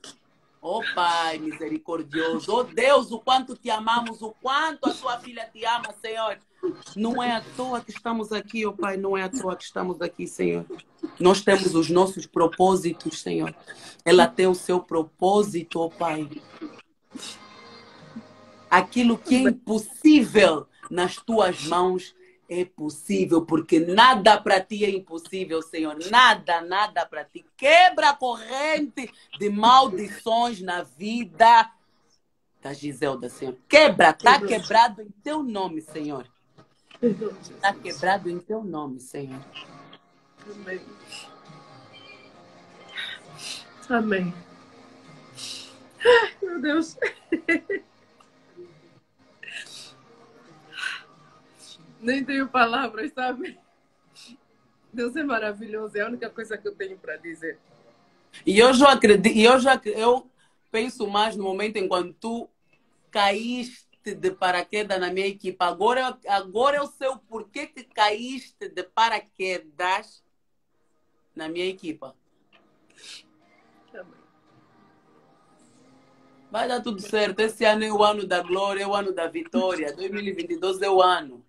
Oh Pai misericordioso, oh Deus, o quanto te amamos, o quanto a tua filha te ama, Senhor. Não é à toa que estamos aqui, oh Pai, não é à toa que estamos aqui, Senhor. Nós temos os nossos propósitos, Senhor. Ela tem o seu propósito, oh Pai. Aquilo que é impossível nas tuas mãos é possível, porque nada para ti é impossível, Senhor. Nada, nada para ti. Quebra a corrente de maldições na vida da Giselda, Senhor. Quebra, está quebrado em teu nome, Senhor. Está quebrado em teu nome, Senhor. Amém. Amém. Ai, meu Deus. Nem tenho palavras, sabe? Deus é maravilhoso, é a única coisa que eu tenho para dizer. E eu já acredito, eu já eu penso mais no momento em quando tu caíste de paraquedas na minha equipa. Agora, agora eu sei o porquê que caíste de paraquedas na minha equipa. Vai dar tudo certo. Esse ano é o ano da glória, é o ano da vitória. dois mil e vinte e dois é o ano.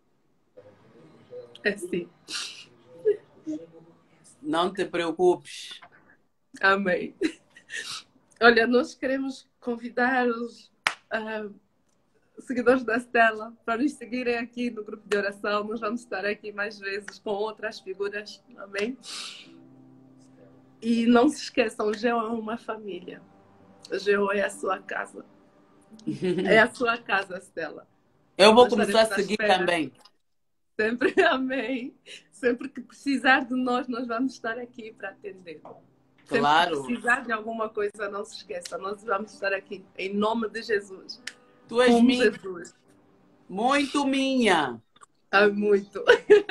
É sim. Não te preocupes. Amém. Olha, nós queremos convidar-os a seguidores da Stella, para nos seguirem aqui no grupo de oração. Nós vamos estar aqui mais vezes com outras figuras, amém? E não se esqueçam, o Geo é uma família. O Geo é a sua casa. É a sua casa, Stella. Eu vou Nós começar a estaremos à seguir espera. também. Sempre, amém. Sempre que precisar de nós, nós vamos estar aqui para atender. Sempre Claro. que precisar de alguma coisa, não se esqueça. Nós vamos estar aqui, em nome de Jesus. Tu és Com minha. Jesus. Muito minha. É muito.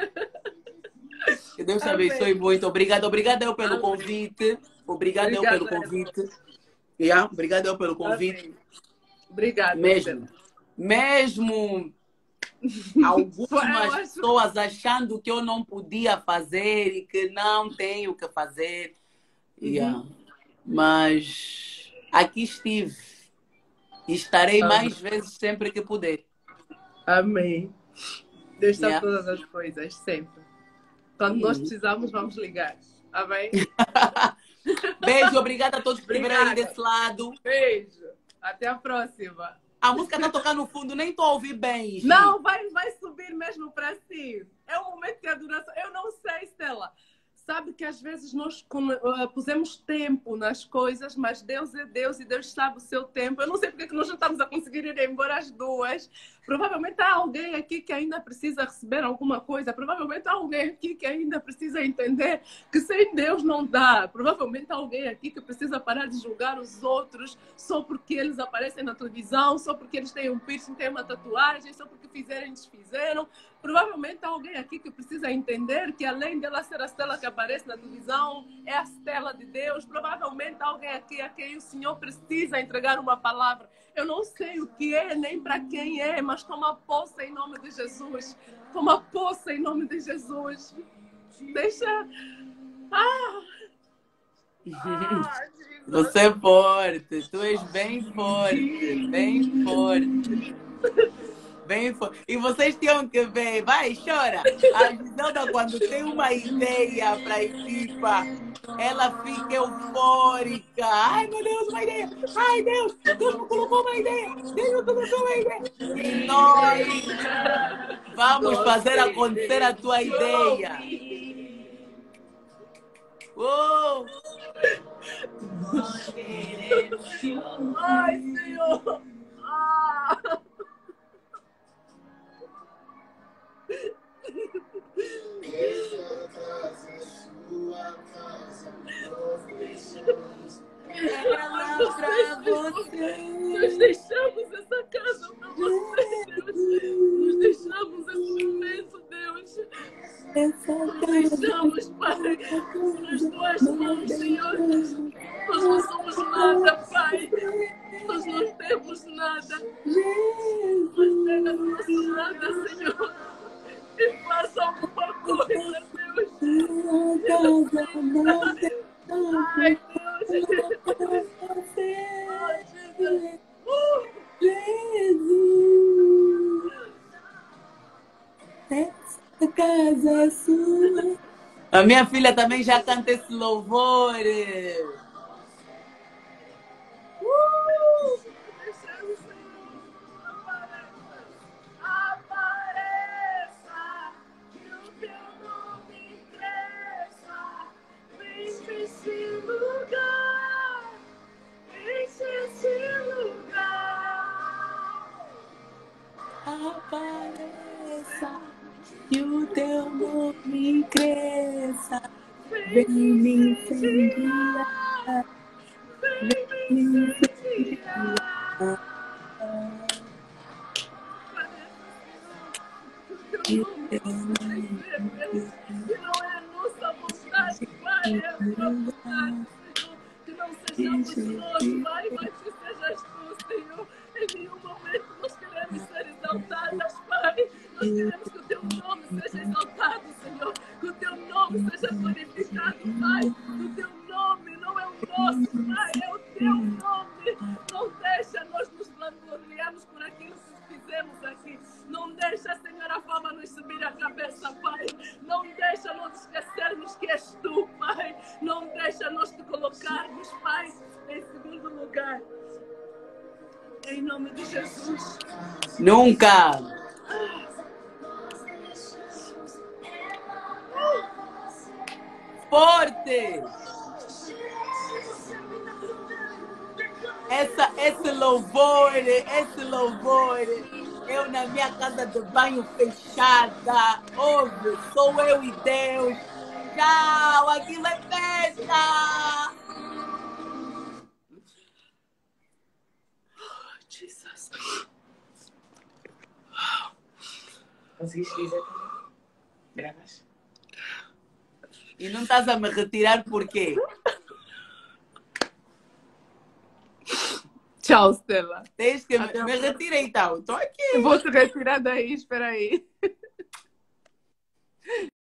Que Deus te Amém. abençoe muito. Obrigada, obrigada eu pelo Amém. convite. Obrigada eu Obrigada, pelo convite. Yeah, obrigada eu pelo convite. Amém. Obrigada. Mesmo. Mesmo algumas pessoas achando que eu não podia fazer e que não tenho que fazer. Yeah. Uhum. Mas aqui estive. E estarei Amém. mais vezes sempre que puder. Amém. Deus sabe Yeah. todas as coisas, sempre. Quando nós Uhum. precisamos, vamos ligar. Amém? Beijo, obrigada a todos que estiveram aí Obrigada. desse lado. Beijo. Até a próxima. A música está tocando no fundo, nem estou a ouvir bem. Gi. Não, vai, vai subir mesmo para si. É um momento de adoração. Eu não sei, Stella. Sabe que às vezes nós uh, pusemos tempo nas coisas, mas Deus é Deus e Deus sabe o seu tempo. Eu não sei porque que nós não estamos a conseguir ir embora às duas. Provavelmente há alguém aqui que ainda precisa receber alguma coisa. Provavelmente há alguém aqui que ainda precisa entender que sem Deus não dá. Provavelmente há alguém aqui que precisa parar de julgar os outros só porque eles aparecem na televisão, só porque eles têm um piercing, têm uma tatuagem, só porque fizeram e desfizeram. Provavelmente há alguém aqui que precisa entender que além dela ser a Stella que aparece na televisão, é a Stella de Deus. Provavelmente há alguém aqui a quem o Senhor precisa entregar uma palavra. Eu não sei o que é, nem para quem é, mas toma posse em nome de Jesus. Toma posse em nome de Jesus. Deixa... Ah! Ah, Jesus. Você é forte, tu és bem forte, bem forte. Bem forte. E vocês tinham que ver, vai, chora. A Giselda, quando tem uma ideia para a equipa, ela fica eufórica. Ai, meu Deus, uma ideia. Ai, Deus, Deus me colocou uma ideia. Deus me colocou uma ideia. E nós vamos fazer acontecer a tua ideia. Oh! Ai, Senhor! Ah! Essa casa é sua casa, nós deixamos. Ela pra você. Nós deixamos essa casa para você, Deus. Nós deixamos esse momento, Deus. Nós deixamos, Pai, nas tuas mãos, Senhor. Nós não somos nada, Pai. Nós não temos nada. Mas pega do nosso nada, Senhor. E faça alguma coisa, Deus. Ai, Deus. Ai, Jesus. Uh! Essa casa é sua. A minha filha também já canta esse louvor. Uh! Deixa o Senhor apareça. Apareça. Que o teu nome cresça. Enche esse lugar. Enche esse lugar. Apareça. Que o teu nome cresça. Vem me incendiar. Vem me incendiar. Que não é a nossa vontade, Pai, é a tua vontade, Senhor. Que não sejamos nós, Pai, mas que sejas tu, Senhor. Em nenhum momento nós queremos ser exaltadas, Pai. Nós queremos que o teu nome seja exaltado, Senhor. Que o teu nome seja glorificado, Pai. O teu nome não é o nosso, Pai, é o teu nome. Não deixa nós nos vangloriarmos por aquilo que fizemos aqui. Não deixa, Senhor, a fama nos subir a cabeça, Pai. Não deixa nós esquecermos que és tu, Pai. Não deixa nós te colocarmos, Pai, em segundo lugar. Em nome de Jesus. Nunca. Forte. Essa, esse louvor, esse louvor. Eu na minha casa de banho fechada. Ouve, sou eu e Deus. Tchau, aquilo é festa. Jesus. Conseguiste dizer também? Gravas? E não estás a me retirar por quê? Tchau, Stella. Tens que me, Até a me próxima. retira então. Estou aqui. Eu vou te retirar daí, espera aí.